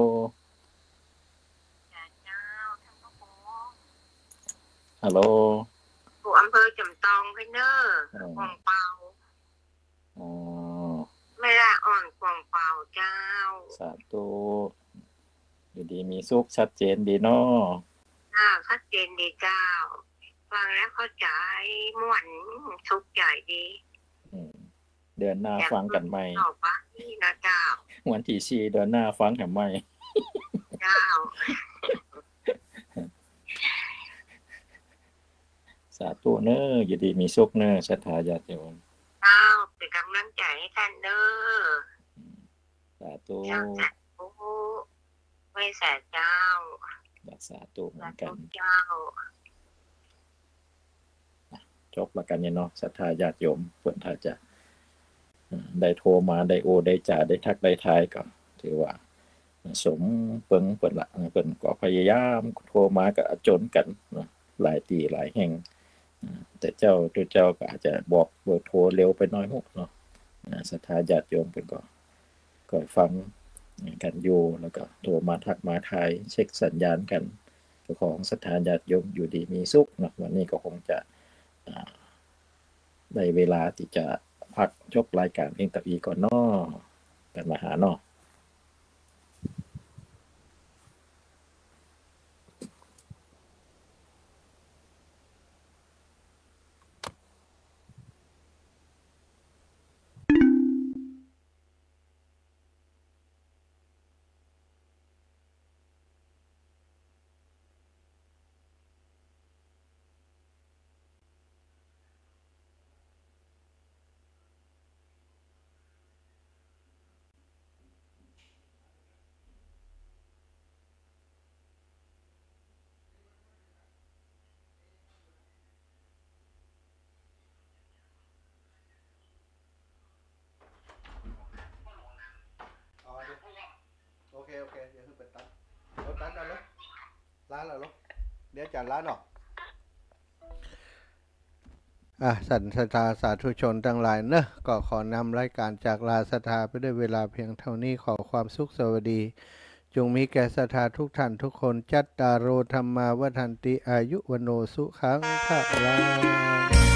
ฮัลโหลอยู่อำเภอจำตองเพเนอร์กวางเปาอ๋อไม่ละอ่อนกวางเปาเจ้าสาธุอยู่ดีมีสุขชัดเจนดีเนาะอ่าชัดเจนดีเจ้าฟังแล้วเข้าใจม่วนสุขใจดีเดือนหน้าฟังกันใหม่ต่อไปนะเจ้าวันที่สี่เดือนหน้าฟังกันใหม่เจ้าสาธุเนอะอยู่ดีมีสุขเนอะศรัทธาญาติโยมเจ้าเป็นกำลังใจให้ท่านเนอะสาธุเจ้าสาธุไม่แสนเจ้าสาธุเหมือนกันเจ้าจบแล้วกันเนี่ยเนาะศรัทธาญาติโยมเพิ่นถ้าจะได้โทรมาได้โอได้จ่าได้ทักได้ทายก็ถือว่าสมเปิงเพิ่นละเพิ่นก็พยายามโทรมาก็จนกันเนาะหลายตีหลายแห่งแต่เจ้าตัวเจ้าก็อาจจะบอกเบอร์โทรเร็วไปหน่อยฮุเนาะศรัทธาญาติโยมเพิ่นก็ก็ฟังกันอยู่แล้วก็โทรมาทักมาทายเช็คสัญญาณกันของศรัทธาญาติโยมอยู่ดีมีสุขเนาะวันนี้ก็คงจะได้เวลาที่จะพักจบรายการเพียงแต่อีก่อนเนาะกันมาหาเนาะโอเคโอเคเดี๋ยวคือเป็นตัดรถตัดกันเลยร้านเราลูกเดี๋ยวจัดร้านออกอ่ะสันสถาสาธุชนทั้งหลายเนอะก็ขอนำรายการจากลาสถาไปด้วยเวลาเพียงเท่านี้ขอความสุขสวัสดีจงมีแก่สถาทุกท่านทุกคนจัตตารโอธรรมาวัฏันติอายุวโนสุขังภะลัง